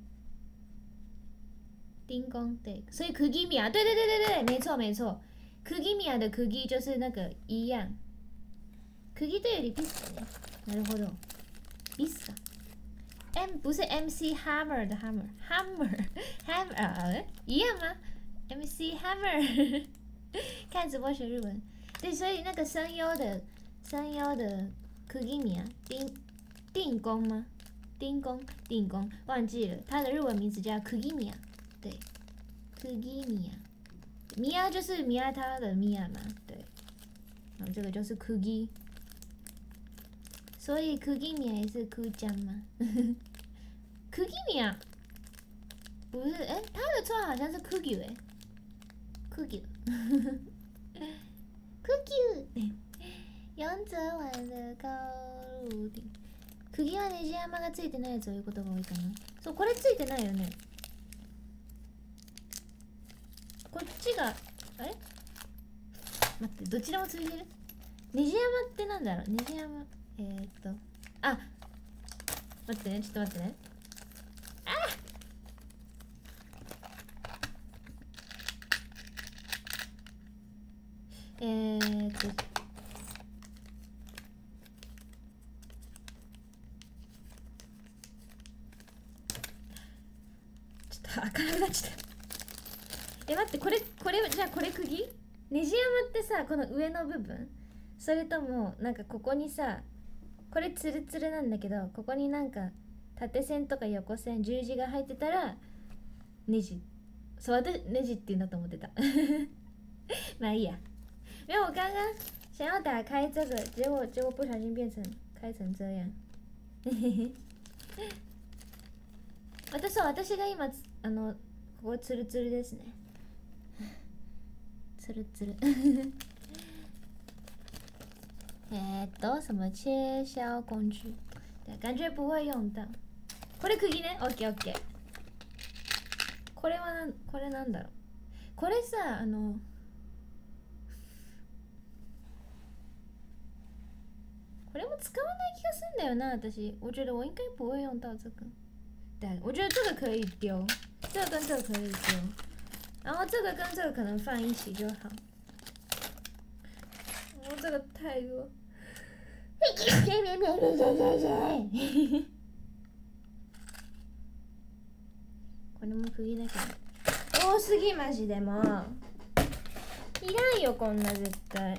丁公对，所以 Kugimiya， 对对对对对，没错没错 ，Kugimiya 的 Kugi 就是那个一样。Kugi というよりビスね。なるほど。ビスか。M 不是 M C Hammer 的 Hammer，Hammer Hammer 呃一样吗 ？M C Hammer 看直播学日文，对，所以那个声优的声优的 Kugimiya 丁定工吗？丁工定工忘记了，它的日文名字叫 Kugimiya， 对 ，Kugimiya， Miya 就是宮田的 Miya 嘛，对，然后这个就是 Kugi。所以 Kugimiya 也是 Kujan 吗？Kugimiya 不是，哎、欸，他的绰号好像是 Kugyu 哎 ，Kugyu，Kugyu， 四泽丸的高炉顶。釘はネジ山がついてないやつを言うことが多いかな。そう、これついてないよね。こっちが、あれ待って、どちらもついてる。ネジ山ってなんだろう。ネジ山。えー、っとあ待ってねちょっと待ってねあえー、っとちょっと開かなくなっちゃったえ待ってこれこれじゃあこれ釘ネジ山ってさこの上の部分それともなんかここにさこれツルツルなんだけどここになんか縦線とか横線十字が入ってたらネジそう私ネジって言うんだと思ってたまあいいや因为我刚刚想要打开这个结果结果不小心变成开成这样私そう私が今あのここツルツルですねツルツルえっと什么切削工具对感觉不会用到これ釘ねオッケーオッケーこれはなんこれなんだろうこれさあのこれも使わない気がするんだよな私我觉得我应该不会用到这个对我觉得这个可以丢这个跟这个可以丢然后这个跟这个可能放一起就好我这个太多これも釘だけど多すぎマジでもいらんよこんな絶対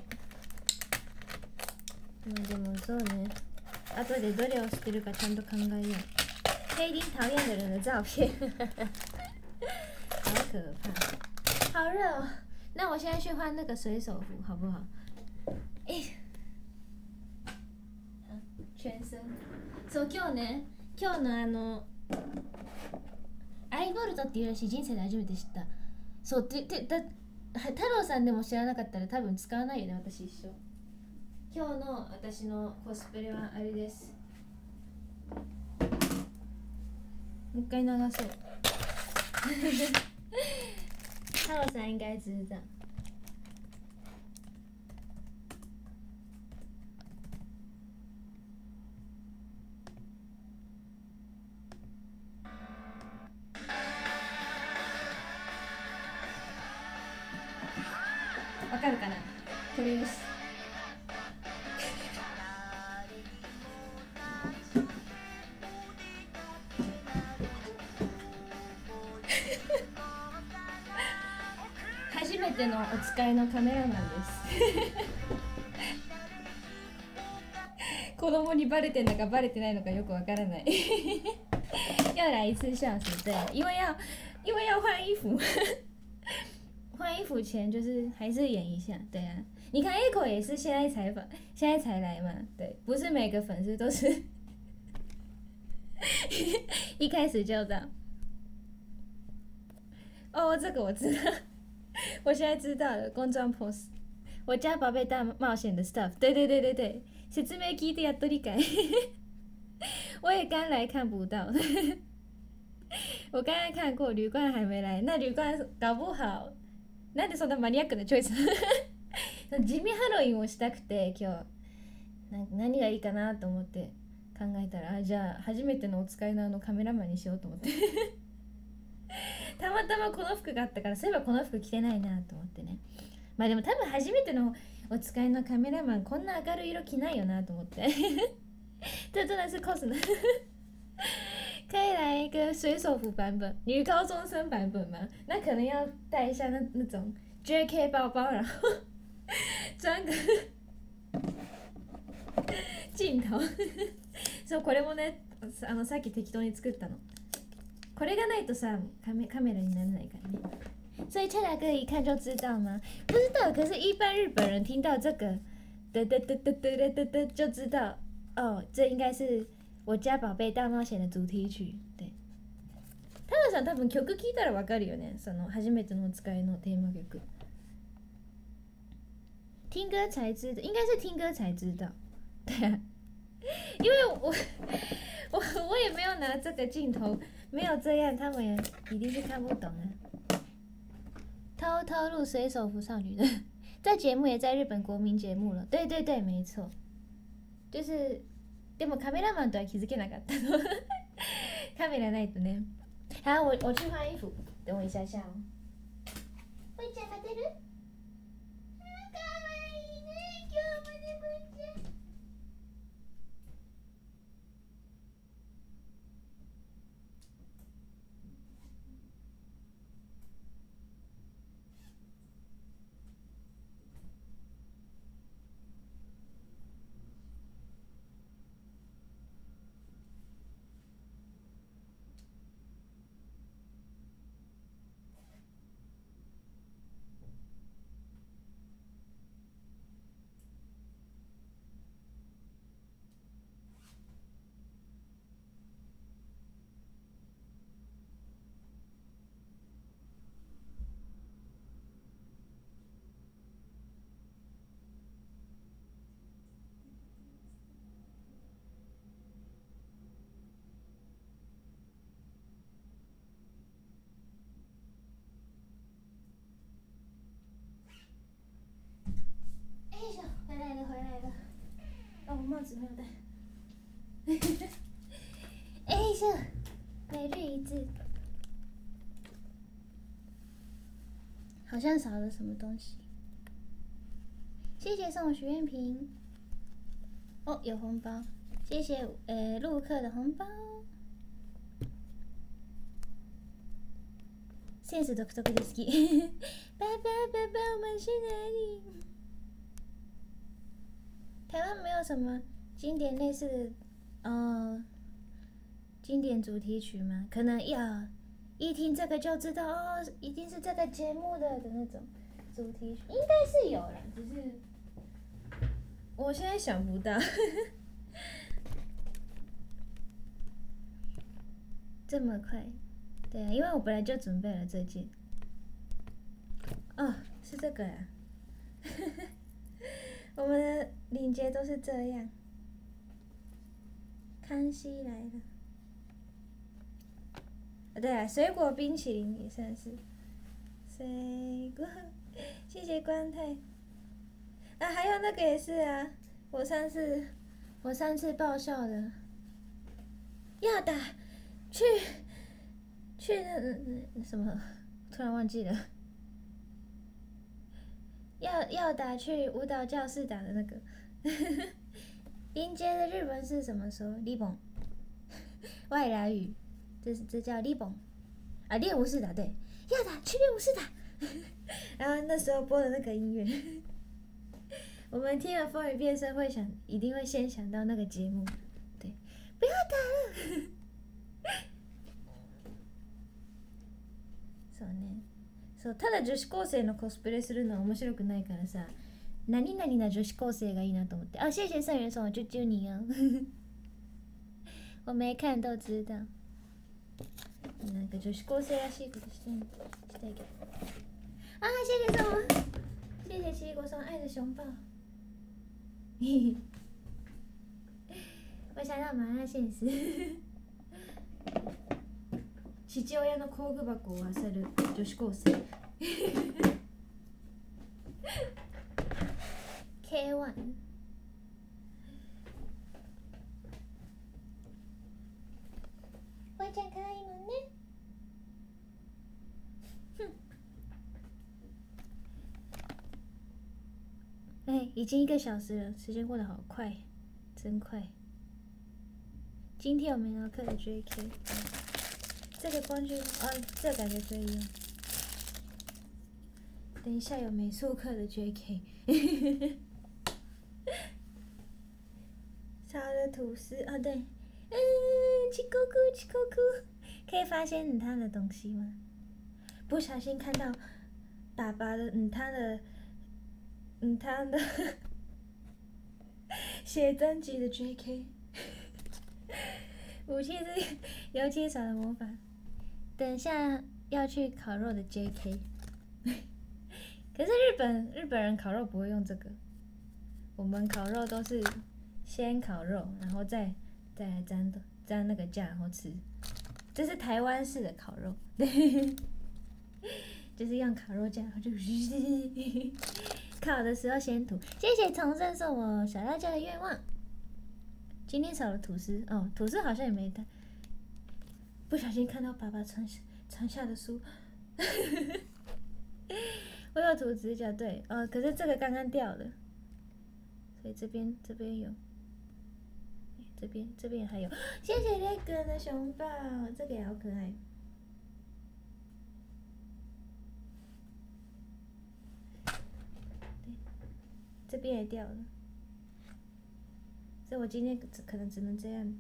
まあでもそうね後でどれを捨てるかちゃんと考えよう黑丁讨厌的人的照片好可怕好热哦那我现在去换那个水手服好不好哎全身そう今日ね今日のあのアイボルトっていうらしい人生で初めて知ったそうっててだ太郎さんでも知らなかったら多分使わないよね私一生今日の私のコスプレはあれですもう一回流そう太郎さん应该知道わかるかな？これです。初めてのお使いのカメラマンです子供にバレてんのかバレてないのかよくわからない要来一次笑死，对，因为要因为要换衣服换衣服前就是还是演一下，对啊。你看 Echo 也是现在采访，现在才来嘛，对，不是每个粉丝都是一开始就这样。哦，这个我知道，我现在知道了，公装 pose。我家宝贝大冒险的 stuff， 对对对对对，説明聞いてやっと理解。我也刚来看不到，我刚刚看过，旅馆还没来，那旅馆搞不好。なんでそんなマニアックなチョイス地味ハロウィンをしたくて今日な何がいいかなと思って考えたら、あじゃあ初めてのお使いのあのカメラマンにしようと思ってたまたまこの服があったから、そういえばこの服着てないなと思ってね。まあでも多分初めてのお使いのカメラマンこんな明るい色着ないよなと思って这真的是 cos 呢可以来一个水手服版本，女高中生版本吗？那可能要带一下那那种 J K 包包，然后装个镜頭そう、これもね、あのさっき適当に作ったの。これがないとさ、カメカメラにならないからね。所以恰恰哥一看就知道吗？不知道，可是一般日本人听到这个，得得得得得得得就知道，哦，这应该是。我家宝贝大冒险的主題曲で、タナさん多分曲聴いたらわかるよね。その初めてのお使いのテーマ曲。听歌才知道，应该是听歌才知道。对啊，因为我我我也没有拿这个镜头，没有这样，他们也一定是看不懂啊。偷偷入水手服少女的，在节目也在日本国民节目了。对对对，没错，就是。でもカメラマンとは気づけなかったのカメラないとね。好，我我去换衣服，等我一下下哦。会ちゃんが出る？かわいいね、今日もね、会ちゃん。回来了，回来了。哦，帽子没有戴。哎呀，每日一字，好像少了什么东西。谢谢送我许愿瓶。哦，有红包，谢谢呃陆客的红包。センス独特で好き。爸爸爸爸，我们去哪里？台湾没有什么经典类似的，呃，经典主题曲吗？可能要一听这个就知道哦，一定是这个节目的的那种主题曲，应该是有啦，只是我现在想不到。这么快？对啊，因为我本来就准备了这件。哦，是这个呀。我们的领结都是这样。康熙来了。啊，对啊，水果冰淇淋也算是。水果，谢谢官太。啊，还有那个也是啊，我上次我上次爆笑的。要打，去去那那什么，突然忘记了。 要要打去舞蹈教室打的那个。迎接的日文是什么说？リボン，外来语，这是这叫リボン啊，练武士打对，要打去练武士打。然后那时候播的那个音乐，我们听了风雨变身会想，一定会先想到那个节目，对，不要打了。そうね。そう、ただ女子高生のコスプレするのは面白くないからさ、何々な女子高生がいいなと思って。啊，谢谢圣元送我啾啾你哦。我没看都知道。なんか女子高生らしいことしてんしたいけど。啊，谢谢送我，谢谢奇异果送爱的熊抱。我想到麻辣鲜师。父親の工具箱を漁る女子高生。ケーワン。ワンちゃん可愛いもんね。哎，已经一个小时了，时间过得好快，真快。今天有没有课的 J K？ 这个工具，哦，这个感觉可以用。等一下有美术课的 J K。烧的吐司，哦对，嗯，七姑姑，七姑姑，可以发现你他的东西吗？不小心看到爸爸的，嗯，他的。嗯，他的写真集的 J K， 武器是油漆少的魔法。等下要去烤肉的 J K， 可是日本日本人烤肉不会用这个，我们烤肉都是先烤肉，然后再再来沾的沾那个酱，然后吃。这是台湾式的烤肉，对，就是用烤肉酱，然后就。烤的时候先涂，谢谢重生送我小辣椒的愿望。今天少了吐司哦，吐司好像也没带。不小心看到爸爸传传下的书，我有涂指甲，对哦，可是这个刚刚掉了，所以这边这边有，这边这边还有，谢谢那个的熊抱，这个也好可爱。这边也掉了，所以我今天可能只能这样，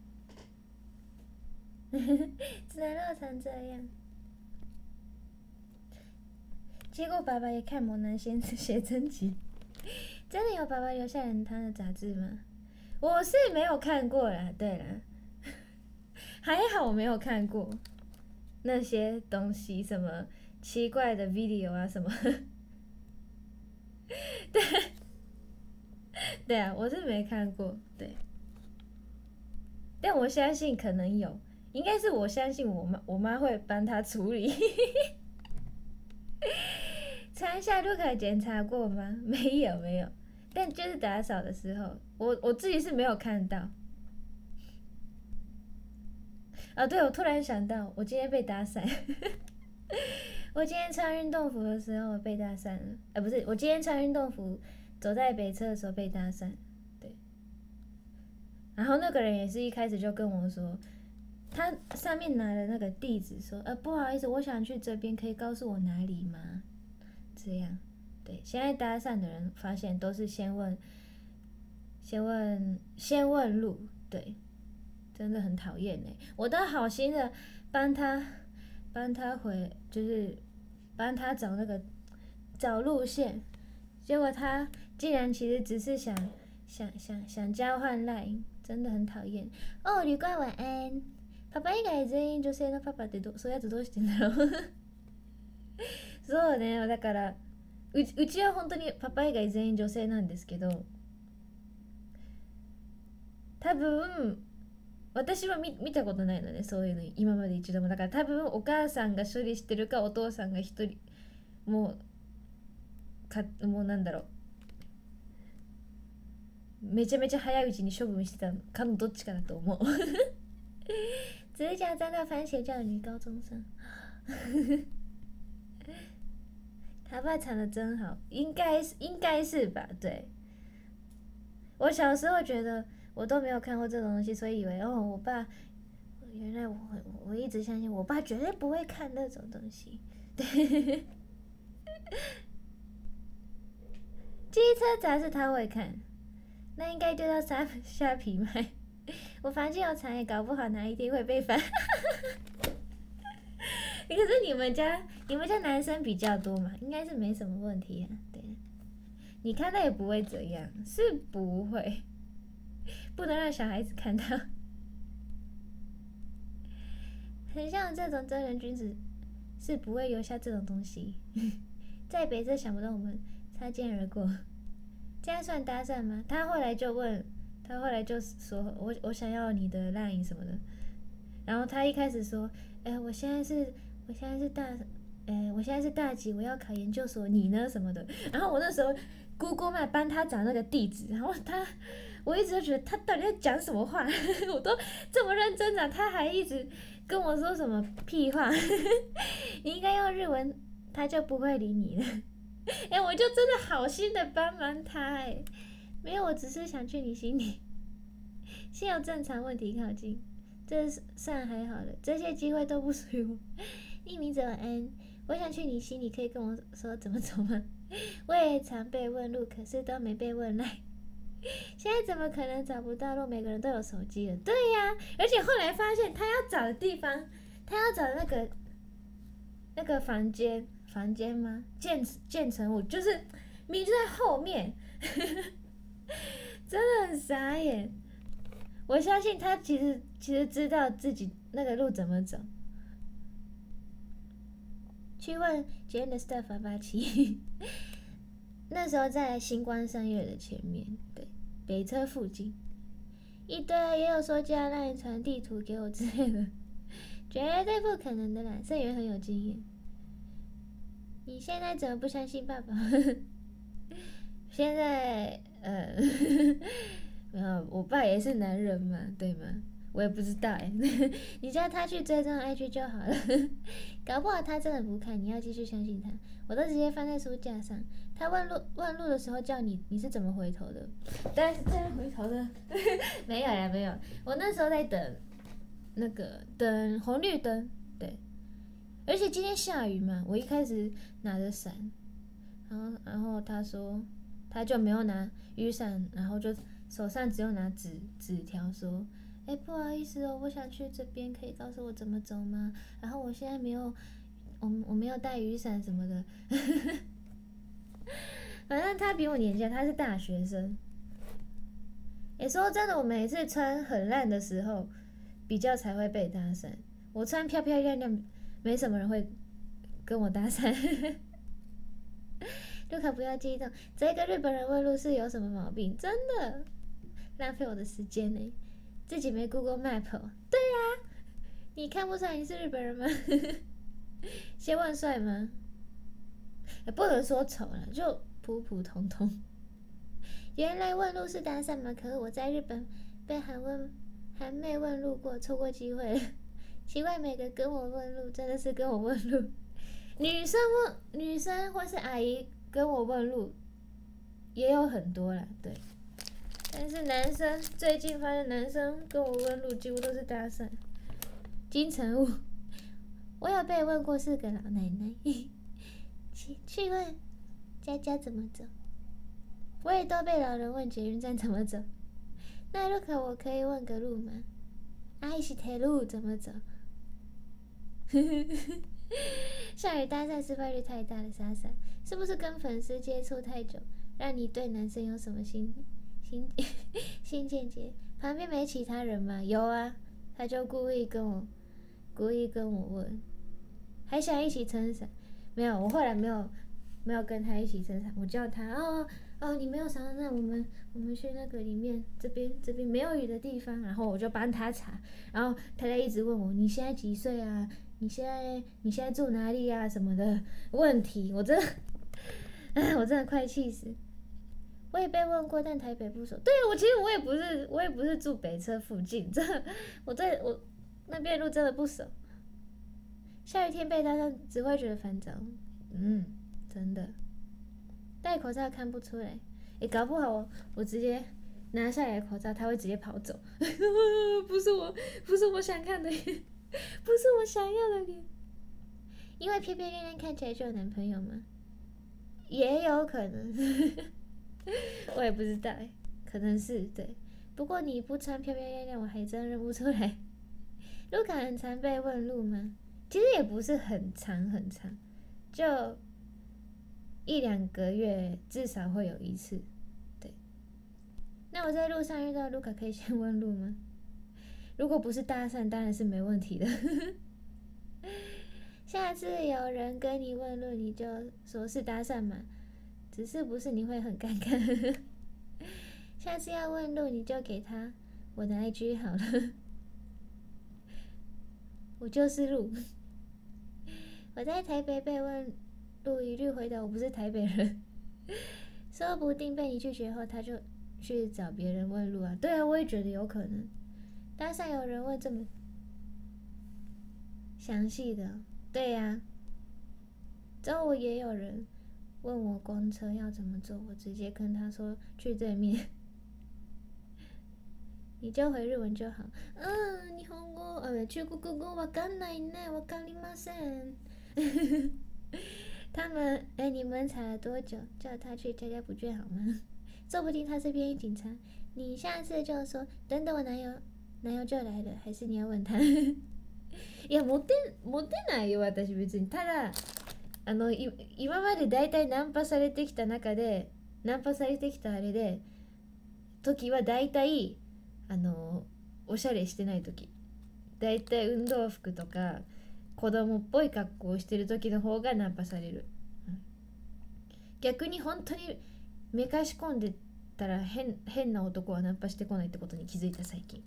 只能弄成这样。结果爸爸也看《猛男先生写真集》，真的有爸爸留下来他的杂志吗？我是没有看过啦，对啦，还好我没有看过那些东西，什么奇怪的 video 啊什么，对。对啊，我是没看过，对，但我相信可能有，应该是我相信我妈，我妈会帮他处理。传下入口检查过吗？没有没有，但就是打扫的时候，我我自己是没有看到。啊，对，我突然想到，我今天被打伞。我今天穿运动服的时候被打伞了，啊，不是，我今天穿运动服。走在北侧的时候被搭讪，对。然后那个人也是一开始就跟我说，他上面拿了那个地址，说，呃，不好意思，我想去这边，可以告诉我哪里吗？这样，对。现在搭讪的人发现都是先问，先问，先问路，对，真的很讨厌哎。我都好心的帮他，帮他回，就是帮他找那个找路线，结果他。竟然其实只是想想想想交换 line， 真的很讨厌。哦，旅馆晚安。パパ以外全員女性のパパってどそういうやつどうしてんだろう。そうね、だからうちうちは本当にパパ以外全員女性なんですけど、多分私は 見, 見たことないのね、そういうの今まで一度も。だから多分お母さんが処理してるかお父さんが一人もうかもうなんだろう。めちゃめちゃ早いうちに処分してたかのどっちかだと思う。指甲沾到番茄酱的女高中生。 他爸藏的真好，应该是应该是吧？对，我小时候觉得我都没有看过这种东西，所以以为哦，我爸原来我我一直相信我爸绝对不会看那种东西。对，机车杂志他会看，那应该丢到虾虾皮卖。我房间有产业，搞不好哪一天会被翻。可是你们家你们家男生比较多嘛，应该是没什么问题啊。对，你看到也不会怎样，是不会，不能让小孩子看到。很像这种真人君子，是不会留下这种东西。在北侧想不到我们擦肩而过，这样算搭讪吗？他后来就问，他后来就说我我想要你的 line 什么的，然后他一开始说，哎、欸，我现在是。我现在是大，呃，我现在是大几，我要考研究所，你呢什么的。然后我那时候 Google Map 帮他找那个地址，然后他，我一直都觉得他到底在讲什么话，我都这么认真讲，他还一直跟我说什么屁话。你应该用日文，他就不会理你了。哎、欸，我就真的好心的帮忙他、欸，哎，没有，我只是想去你心里，先有正常问题靠近，这算还好了，这些机会都不属于我。匿名者晚安，我想去你心里，可以跟我说怎么走吗？我也常被问路，可是都没被问来。现在怎么可能找不到路？每个人都有手机了。对呀、啊，而且后来发现他要找的地方，他要找那个那个房间，房间吗？建建成物就是明明就在后面，真的很傻眼。我相信他其实其实知道自己那个路怎么走。去问捷运的 staff 八八七，那时候在星光三月的前面，对，北车附近，一堆也有说加赖传地图给我之类的，绝对不可能的啦，盛元很有经验。你现在怎么不相信爸爸？现在呃，没有，我爸也是男人嘛，对吗？我也不知道哎，你叫他去追踪 I G 就好了，搞不好他真的不看，你要继续相信他。我都直接放在书架上，他问路问路的时候叫你，你是怎么回头的？但是这样回头的，没有呀，没有。我那时候在等那个等红绿灯，对，而且今天下雨嘛，我一开始拿着伞，然后然后他说他就没有拿雨伞，然后就手上只有拿纸纸条说。哎、欸，不好意思哦，我想去这边，可以告诉我怎么走吗？然后我现在没有，我我没有带雨伞什么的。反正他比我年纪，他是大学生。哎、欸，说真的，我每次穿很烂的时候，比较才会被搭讪。我穿漂漂亮亮，没什么人会跟我搭讪。卢卡不要激动，这个日本人问路是有什么毛病？真的浪费我的时间呢、欸。自己没 Google Map， 对呀、啊，你看不出来你是日本人吗？先问帅吗？也不能说丑了，就普普通通。原来问路是搭讪吗？可是我在日本被韩问韩妹问路过，错过机会了。奇怪，每个跟我问路真的是跟我问路，女生问女生或是阿姨跟我问路也有很多啦，对。但是男生最近发现男生跟我问路几乎都是搭讪。金城武，我有被问过是个老奶奶，去去问家家怎么走。我也都被老人问捷运站怎么走。那如果我可以问个路吗？阿姨是铁路怎么走？下雨搭讪失败率太大了，莎莎，是不是跟粉丝接触太久，让你对男生有什么心？新新见解，旁边没其他人吗？有啊，他就故意跟我，故意跟我问，还想一起撑伞，没有，我后来没有，没有跟他一起撑伞，我叫他哦哦，你没有伞，那我们我们去那个里面这边这边没有雨的地方，然后我就帮他查，然后他在一直问我你现在几岁啊？你现在你现在住哪里啊？什么的问题，我真的，哎，我真的快气死。我也被问过，但台北不熟。对，我其实我也不是，我也不是住北车附近，这我在我那边路真的不熟。下雨天被搭讪只会觉得烦躁，嗯， 真的。戴口罩看不出来，诶，搞不好我我直接拿下来口罩，他会直接跑走。不是我，不是我想看的脸，不是我想要的脸。因为漂漂亮亮看起来就有男朋友吗？也有可能，我也不知道，可能是对。不过你不穿漂漂亮亮，我还真认不出来。卢卡很常被问路吗？其实也不是很长很长，就一两个月至少会有一次。对，那我在路上遇到卢卡可以先问路吗？如果不是搭讪，当然是没问题的。下次有人跟你问路，你就说是搭讪嘛，只是不是你会很尴尬。下次要问路，你就给他我的 I G 好了。我就是路。我在台北被问路，一律回答我不是台北人。说不定被你拒绝后，他就去找别人问路啊。对啊，我也觉得有可能。搭讪有人问这么详细的，对呀、啊。周五也有人问我公车要怎么坐，我直接跟他说去对面。你就回日文就好。嗯，日本語、呃、中国語わかんないね、わかりません。他们，哎，你们查了多久？叫他去家家补卷好吗？说不定他是便衣警察。你下次就说，等等我男友，男友就来了，还是你要问他？いや、モテ、モテないよ、私別に。ただ、あの、い今まで大体ナンパされてきた中で、ナンパされてきたあれで、時は大体、あのおしゃれしてない時、だいたい運動服とか子供っぽい格好をしてる時の方がナンパされる、うん、逆に本当にめかし込んでたら 変, 変な男はナンパしてこないってことに気づいた最近。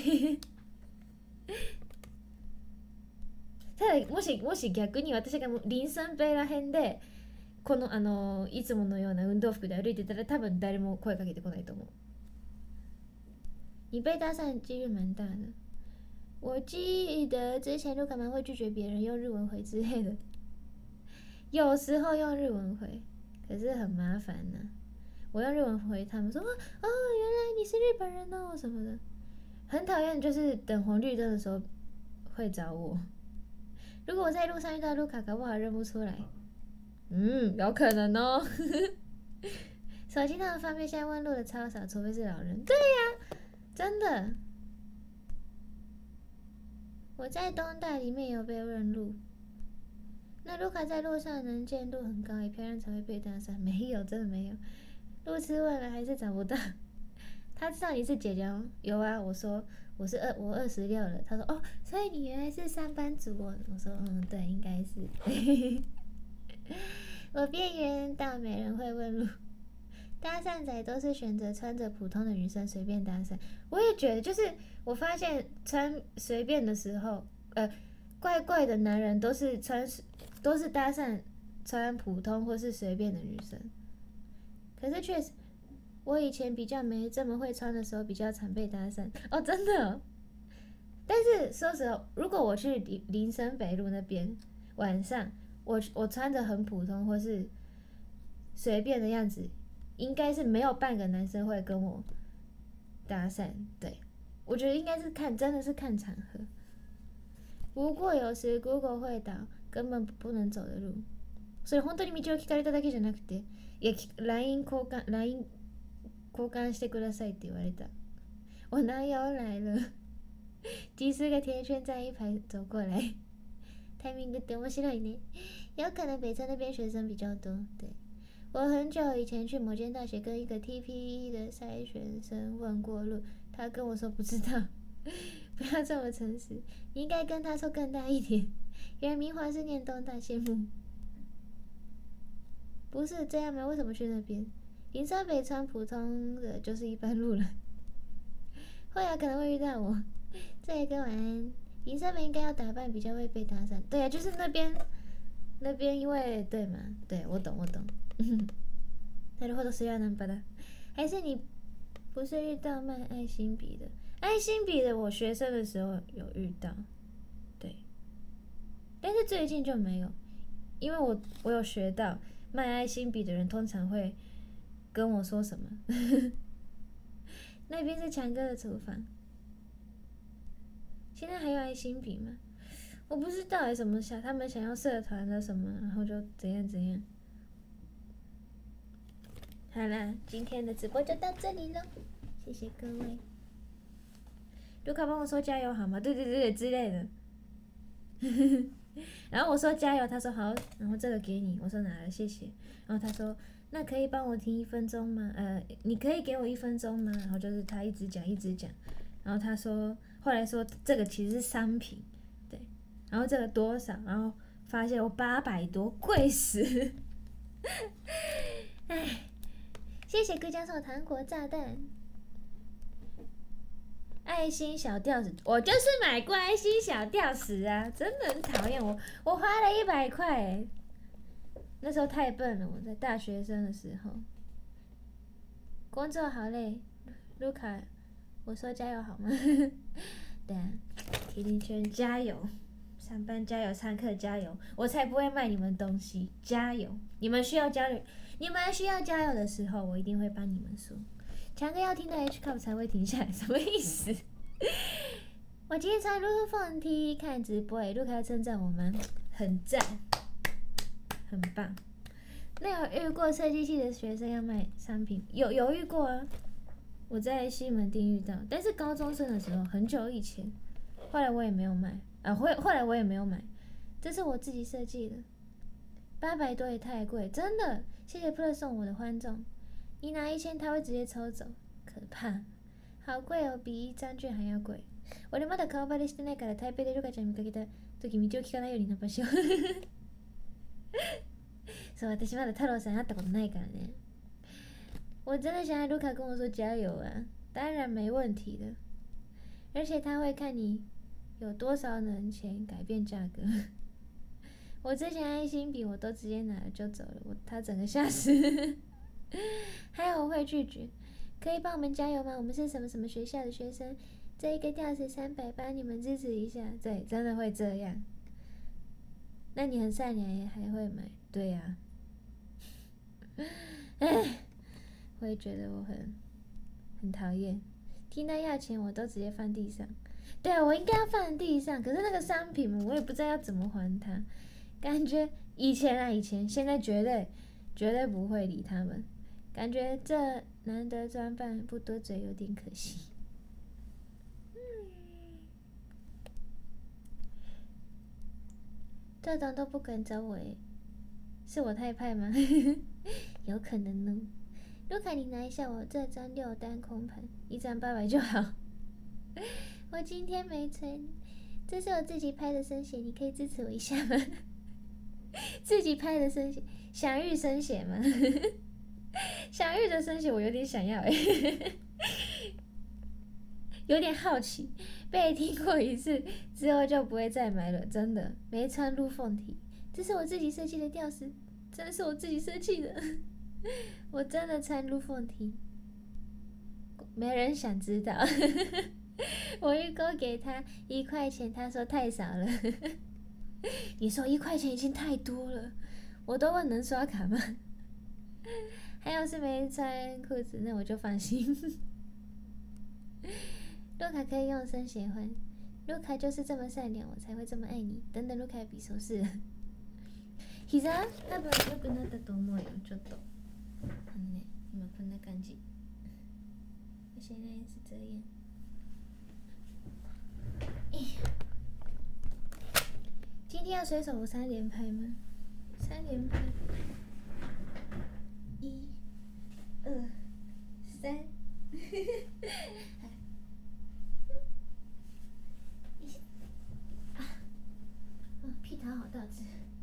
ただもしもし逆に私がリンサンペイらへんでこのあのいつものような運動服で歩いてたら多分誰も声かけてこないと思う。你被搭讪的几率蛮大的。我记得之前卢卡蛮会拒绝别人用日文回之类的，有时候用日文回，可是很麻烦呢、啊。我用日文回他们说，哦，原来你是日本人哦什么的，很讨厌。就是等红绿灯的时候会找我。如果我在路上遇到卢卡，搞不好认不出来。嗯，有可能哦。手机那么方便，现在问路的超少，除非是老人。对呀、啊。真的，我在东大里面有被问路。那卢卡在路上能见度很高，也漂亮才会被搭讪。没有，真的没有。路痴问了还是找不到。他知道你是姐姐哦？有啊，我说我是二，我二十六了。他说哦，所以你原来是上班族哦。我说嗯，对，应该是。我边缘到没人会问路。搭讪仔都是选择穿着普通的女生随便搭讪，我也觉得，就是我发现穿随便的时候，呃，怪怪的男人都是穿都是搭讪穿普通或是随便的女生。可是确实，我以前比较没这么会穿的时候，比较常被搭讪哦，真的。但是说实话，如果我去林林森北路那边晚上，我我穿着很普通或是随便的样子。应该是没有半个男生会跟我搭讪，对，我觉得应该是看，真的是看场合。不过有时 Google 会导根本不能走的路，所以本当に道を聞かれただけじゃなくて、いや ライン 交換 ライン 交換してくださいって言われた。我男友来了，几十个甜圈在一排走过来，タイミングって面白いね。有可能北车那边学生比较多，对。我很久以前去某间大学跟一个 T P E 的筛选生问过路，他跟我说不知道。不要这么诚实，你应该跟他说更大一点。原来明华是念东大，羡慕。不是这样吗？为什么去那边？林森北穿普通的就是一般路人。会啊，可能会遇到我。这一个晚安，林森北应该要打扮比较会被搭讪。对啊，就是那边，那边因为对嘛，对我懂我懂。なるほど，是要能把它，还是你不是遇到卖爱心笔的？爱心笔的，我学生的时候有遇到，对，但是最近就没有，因为我我有学到卖爱心笔的人通常会跟我说什么？那边是强哥的厨房。现在还有爱心笔吗？我不知道哎，什么想他们想要社团的什么，然后就怎样怎样。好啦，今天的直播就到这里了，谢谢各位。卢卡帮我说加油好吗？对对对对之类的。然后我说加油，他说好，然后这个给你，我说拿了，谢谢。然后他说那可以帮我听一分钟吗？呃，你可以给我一分钟吗？然后就是他一直讲一直讲，然后他说后来说这个其实是商品，对，然后这个多少？然后发现我八百多，贵死！哎，谢谢哥家送糖果炸弹。爱心小吊石，我就是买过爱心小吊石啊，真的很讨厌我，我花了一百块，那时候太笨了，我在大学生的时候，工作好累，卢卡，我说加油好吗？对啊，甜甜圈加油，上班加油，上课加油，我才不会卖你们东西，加油！你们需要加油，你们需要加油的时候，我一定会帮你们说。强哥要听到 H cup 才会停下来，什么意思？我今天穿陆凤 T 看直播，哎，陆凯称赞我们很赞，很棒。那有遇过设计系的学生要卖商品？有有遇过啊，我在西门町遇到，但是高中生的时候，很久以前。后来我也没有买，啊，后后来我也没有买，这是我自己设计的，八百多也太贵，真的。谢谢 Plus 送我的欢送。你拿一千，他会直接抽走，可怕，好貴哦，比一张券还要贵。俺まだ顔バレしてないから台北でルカちゃん見かけた時道を聞かないようにナンパしよう。そう、私まだ太郎さん会ったことないからね。我真的想要卢卡跟我说加油啊，当然没问题的，而且他会看你有多少能钱改变价格。我之前爱心笔我都直接拿了就走了，我他整个吓死。还有我会拒绝，可以帮我们加油吗？我们是什么什么学校的学生，这一个吊石三百，帮你们支持一下。对，真的会这样。那你很善良也还会买，对呀、啊。唉，我也觉得我很很讨厌，听到要钱我都直接放地上。对啊，我应该要放地上，可是那个商品我也不知道要怎么还他。感觉以前啊，以前，现在绝对绝对不会理他们。感觉这难得装扮不多嘴有点可惜。嗯，这种都不敢找我诶，是我太派吗？有可能呢。卢卡，你拿一下我这张六单空盘，一张八百就好。我今天没穿，这是我自己拍的生写，你可以支持我一下吗？自己拍的生写，享誉生写吗？享誉的生写我有点想要欸，有点好奇，被听过一次之后就不会再买了，真的。没穿入凤体，这是我自己设计的吊饰，真的是我自己设计的。我真的穿入凤体，没人想知道。我预购给他一块钱，他说太少了。你说一块钱已经太多了，我都问能刷卡吗？还有是没穿裤子，那我就放心。卢卡可以用生写换，卢卡就是这么善良，我才会这么爱你。等等，卢卡比手势。膝多分良くなったと思うよ。ちょっとあのね、今こんな感じ。现在是这样。今天要随手三连拍吗？三连拍。一、二、三。啊，哦，屁桃好大只。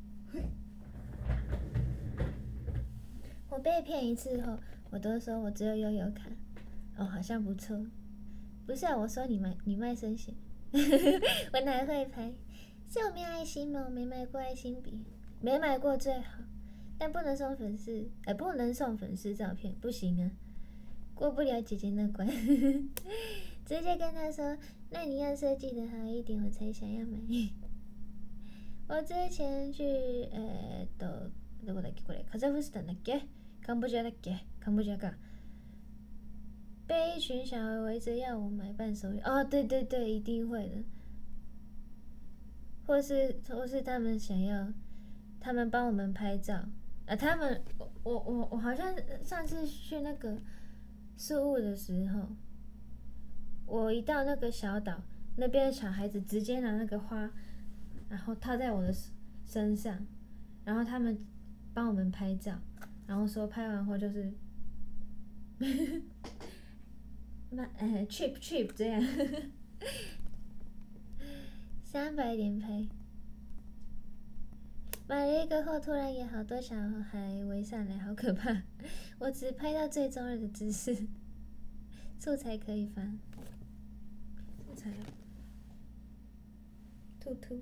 我被骗一次后，我都说我只有悠游卡。哦，好像不错。不是啊，我说你卖你卖生鲜，我哪会拍？是我没有爱心吗？我没买过爱心笔，没买过最好，但不能送粉丝，呃，不能送粉丝照片，不行啊，过不了姐姐那关。直接跟他说，那你要设计的好一点，我才想要买。我之前去呃抖どこだっけこれカザフスタンだっけカンボジアだっけカンボジアか。被一群小孩围着要我买伴手礼哦，对对对，一定会的。或是或是他们想要，他们帮我们拍照啊，他们我我我好像上次去那个宿务的时候，我一到那个小岛，那边的小孩子直接拿那个花，然后套在我的身上，然后他们帮我们拍照，然后说拍完后就是。那呃 ，trip trip 这样，三百连拍。买了一个后，突然也好多小孩围上来，好可怕！我只拍到最中二的姿势，素材可以发。素材，兔兔。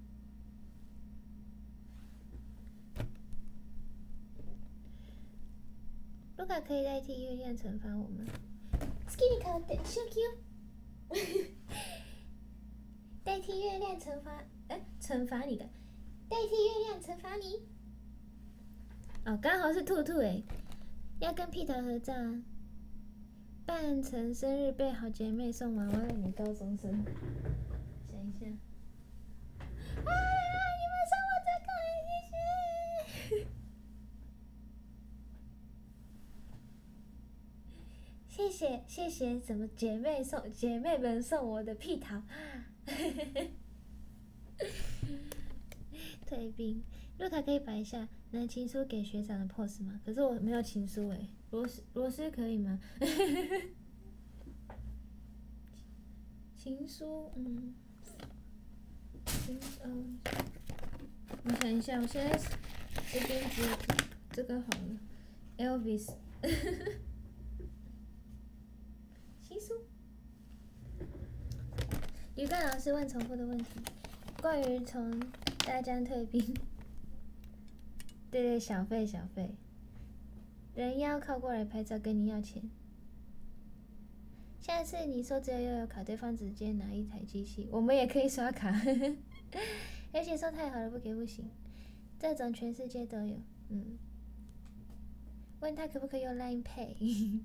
卢卡可以代替月亮惩罚我们。好きに変わって一緒に着よう。代替月亮惩罚，哎，惩罚你的，代替月亮惩罚你。哦，刚好是兔兔哎，要跟屁桃合照啊。扮成生日被好姐妹送娃娃的女高中生。想一下。啊！你们送我这个，谢谢。谢谢谢谢，怎么姐妹送姐妹们送我的屁桃？退兵，露卡可以摆一下拿情书给学长的 pose 吗？可是我没有情书哎，螺丝螺丝可以吗？情书，嗯，情嗯，我想一下，我现在这边只有这个好了 ，Elvis。鱼干老师问重复的问题，关于从大江退兵，对对，小费小费，人妖靠过来拍照跟你要钱。下次你说只有悠游卡，对方直接拿一台机器，我们也可以刷卡。而且说太好了不给不行，这种全世界都有。嗯，问他可不可以用 Line Pay。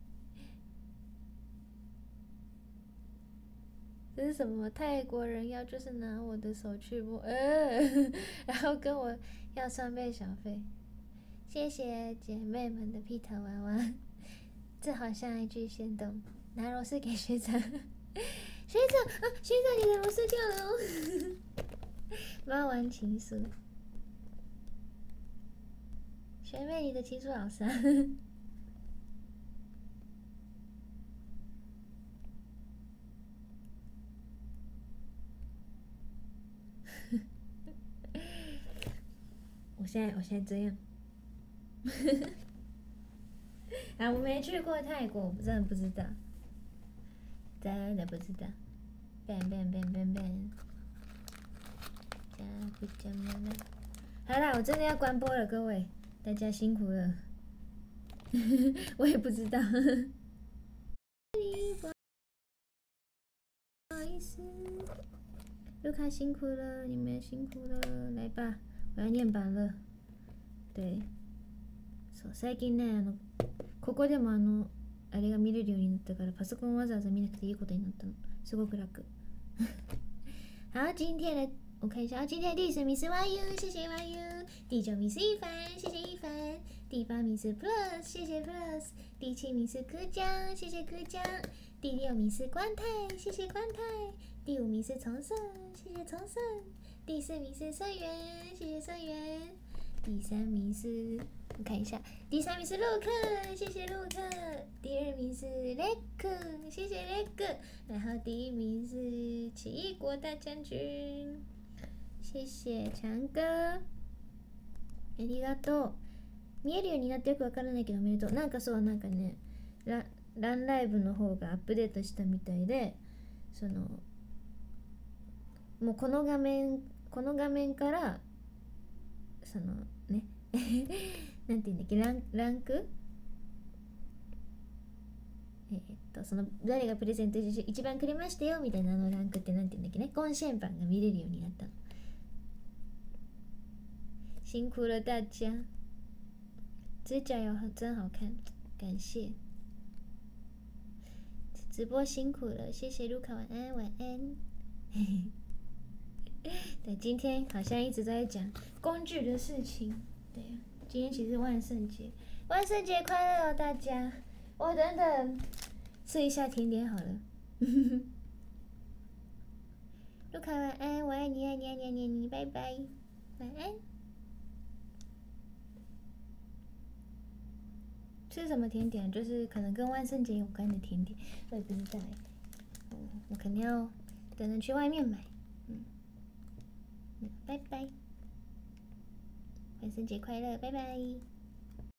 这是什么？泰国人要就是拿我的手去摸，呃，然后跟我要双倍小费。谢谢姐妹们的屁桃娃娃，这好像一句先动。拿螺丝给学长，学长啊，学长你的螺丝掉了哦。猫玩情书，学妹你的情书老师啊。我现在我现在这样，啊，我没去过泰国，我真的不知道，真的不知道。bang bang bang bang bang， 加不加吗？好啦，我真的要关播了，各位，大家辛苦了。我也不知道。不好意思，卢卡辛苦了，你们也辛苦了，来吧。我要念版了。对。そう、最近ね、あの、ここでもあの、あれが見れるようになったから、パソコンわざわざ見なくていいことになったの。すごく楽。好，今天的我看一下，今天的第十名是 Y U， 谢谢 Y U。第九名是一凡，谢谢一凡。第八名是 Plus， 谢谢 Plus。第七名是柯江，谢谢柯江。第六名是关泰，谢谢关泰。第五名是重胜，谢谢重胜。第四名是盛元，谢谢盛元。第三名是，我看一下，第三名是陆克，谢谢陆克。第二名是雷克，谢谢雷克。然后第一名是奇异国大将军，谢谢强哥。ありがとう。見えるようになってよくわからないけどおめでとう。なんかそうなんかね、ラランライブの方がアップデートしたみたいで、そのもうこの画面この画面からそのねなんていうんだっけ、ランランクえー、っとその誰がプレゼントして一番くれましたよみたいなあのランクってなんていうんだっけね、コンシェン版が見れるようになったの。辛苦了大家。 指甲油真好看，感谢。直播辛苦了，谢谢卢卡，晚安晚安。对，今天好像一直在讲工具的事情。对呀，今天其实万圣节，万圣节快乐哦，大家！我等等吃一下甜点好了。卢卡晚安，我爱你爱你爱你爱你，你拜拜，晚安。吃什么甜点？就是可能跟万圣节有关的甜点，我也不知道哎。嗯，我肯定要等着去外面买。嗯，嗯，拜拜，万圣节快乐，拜拜。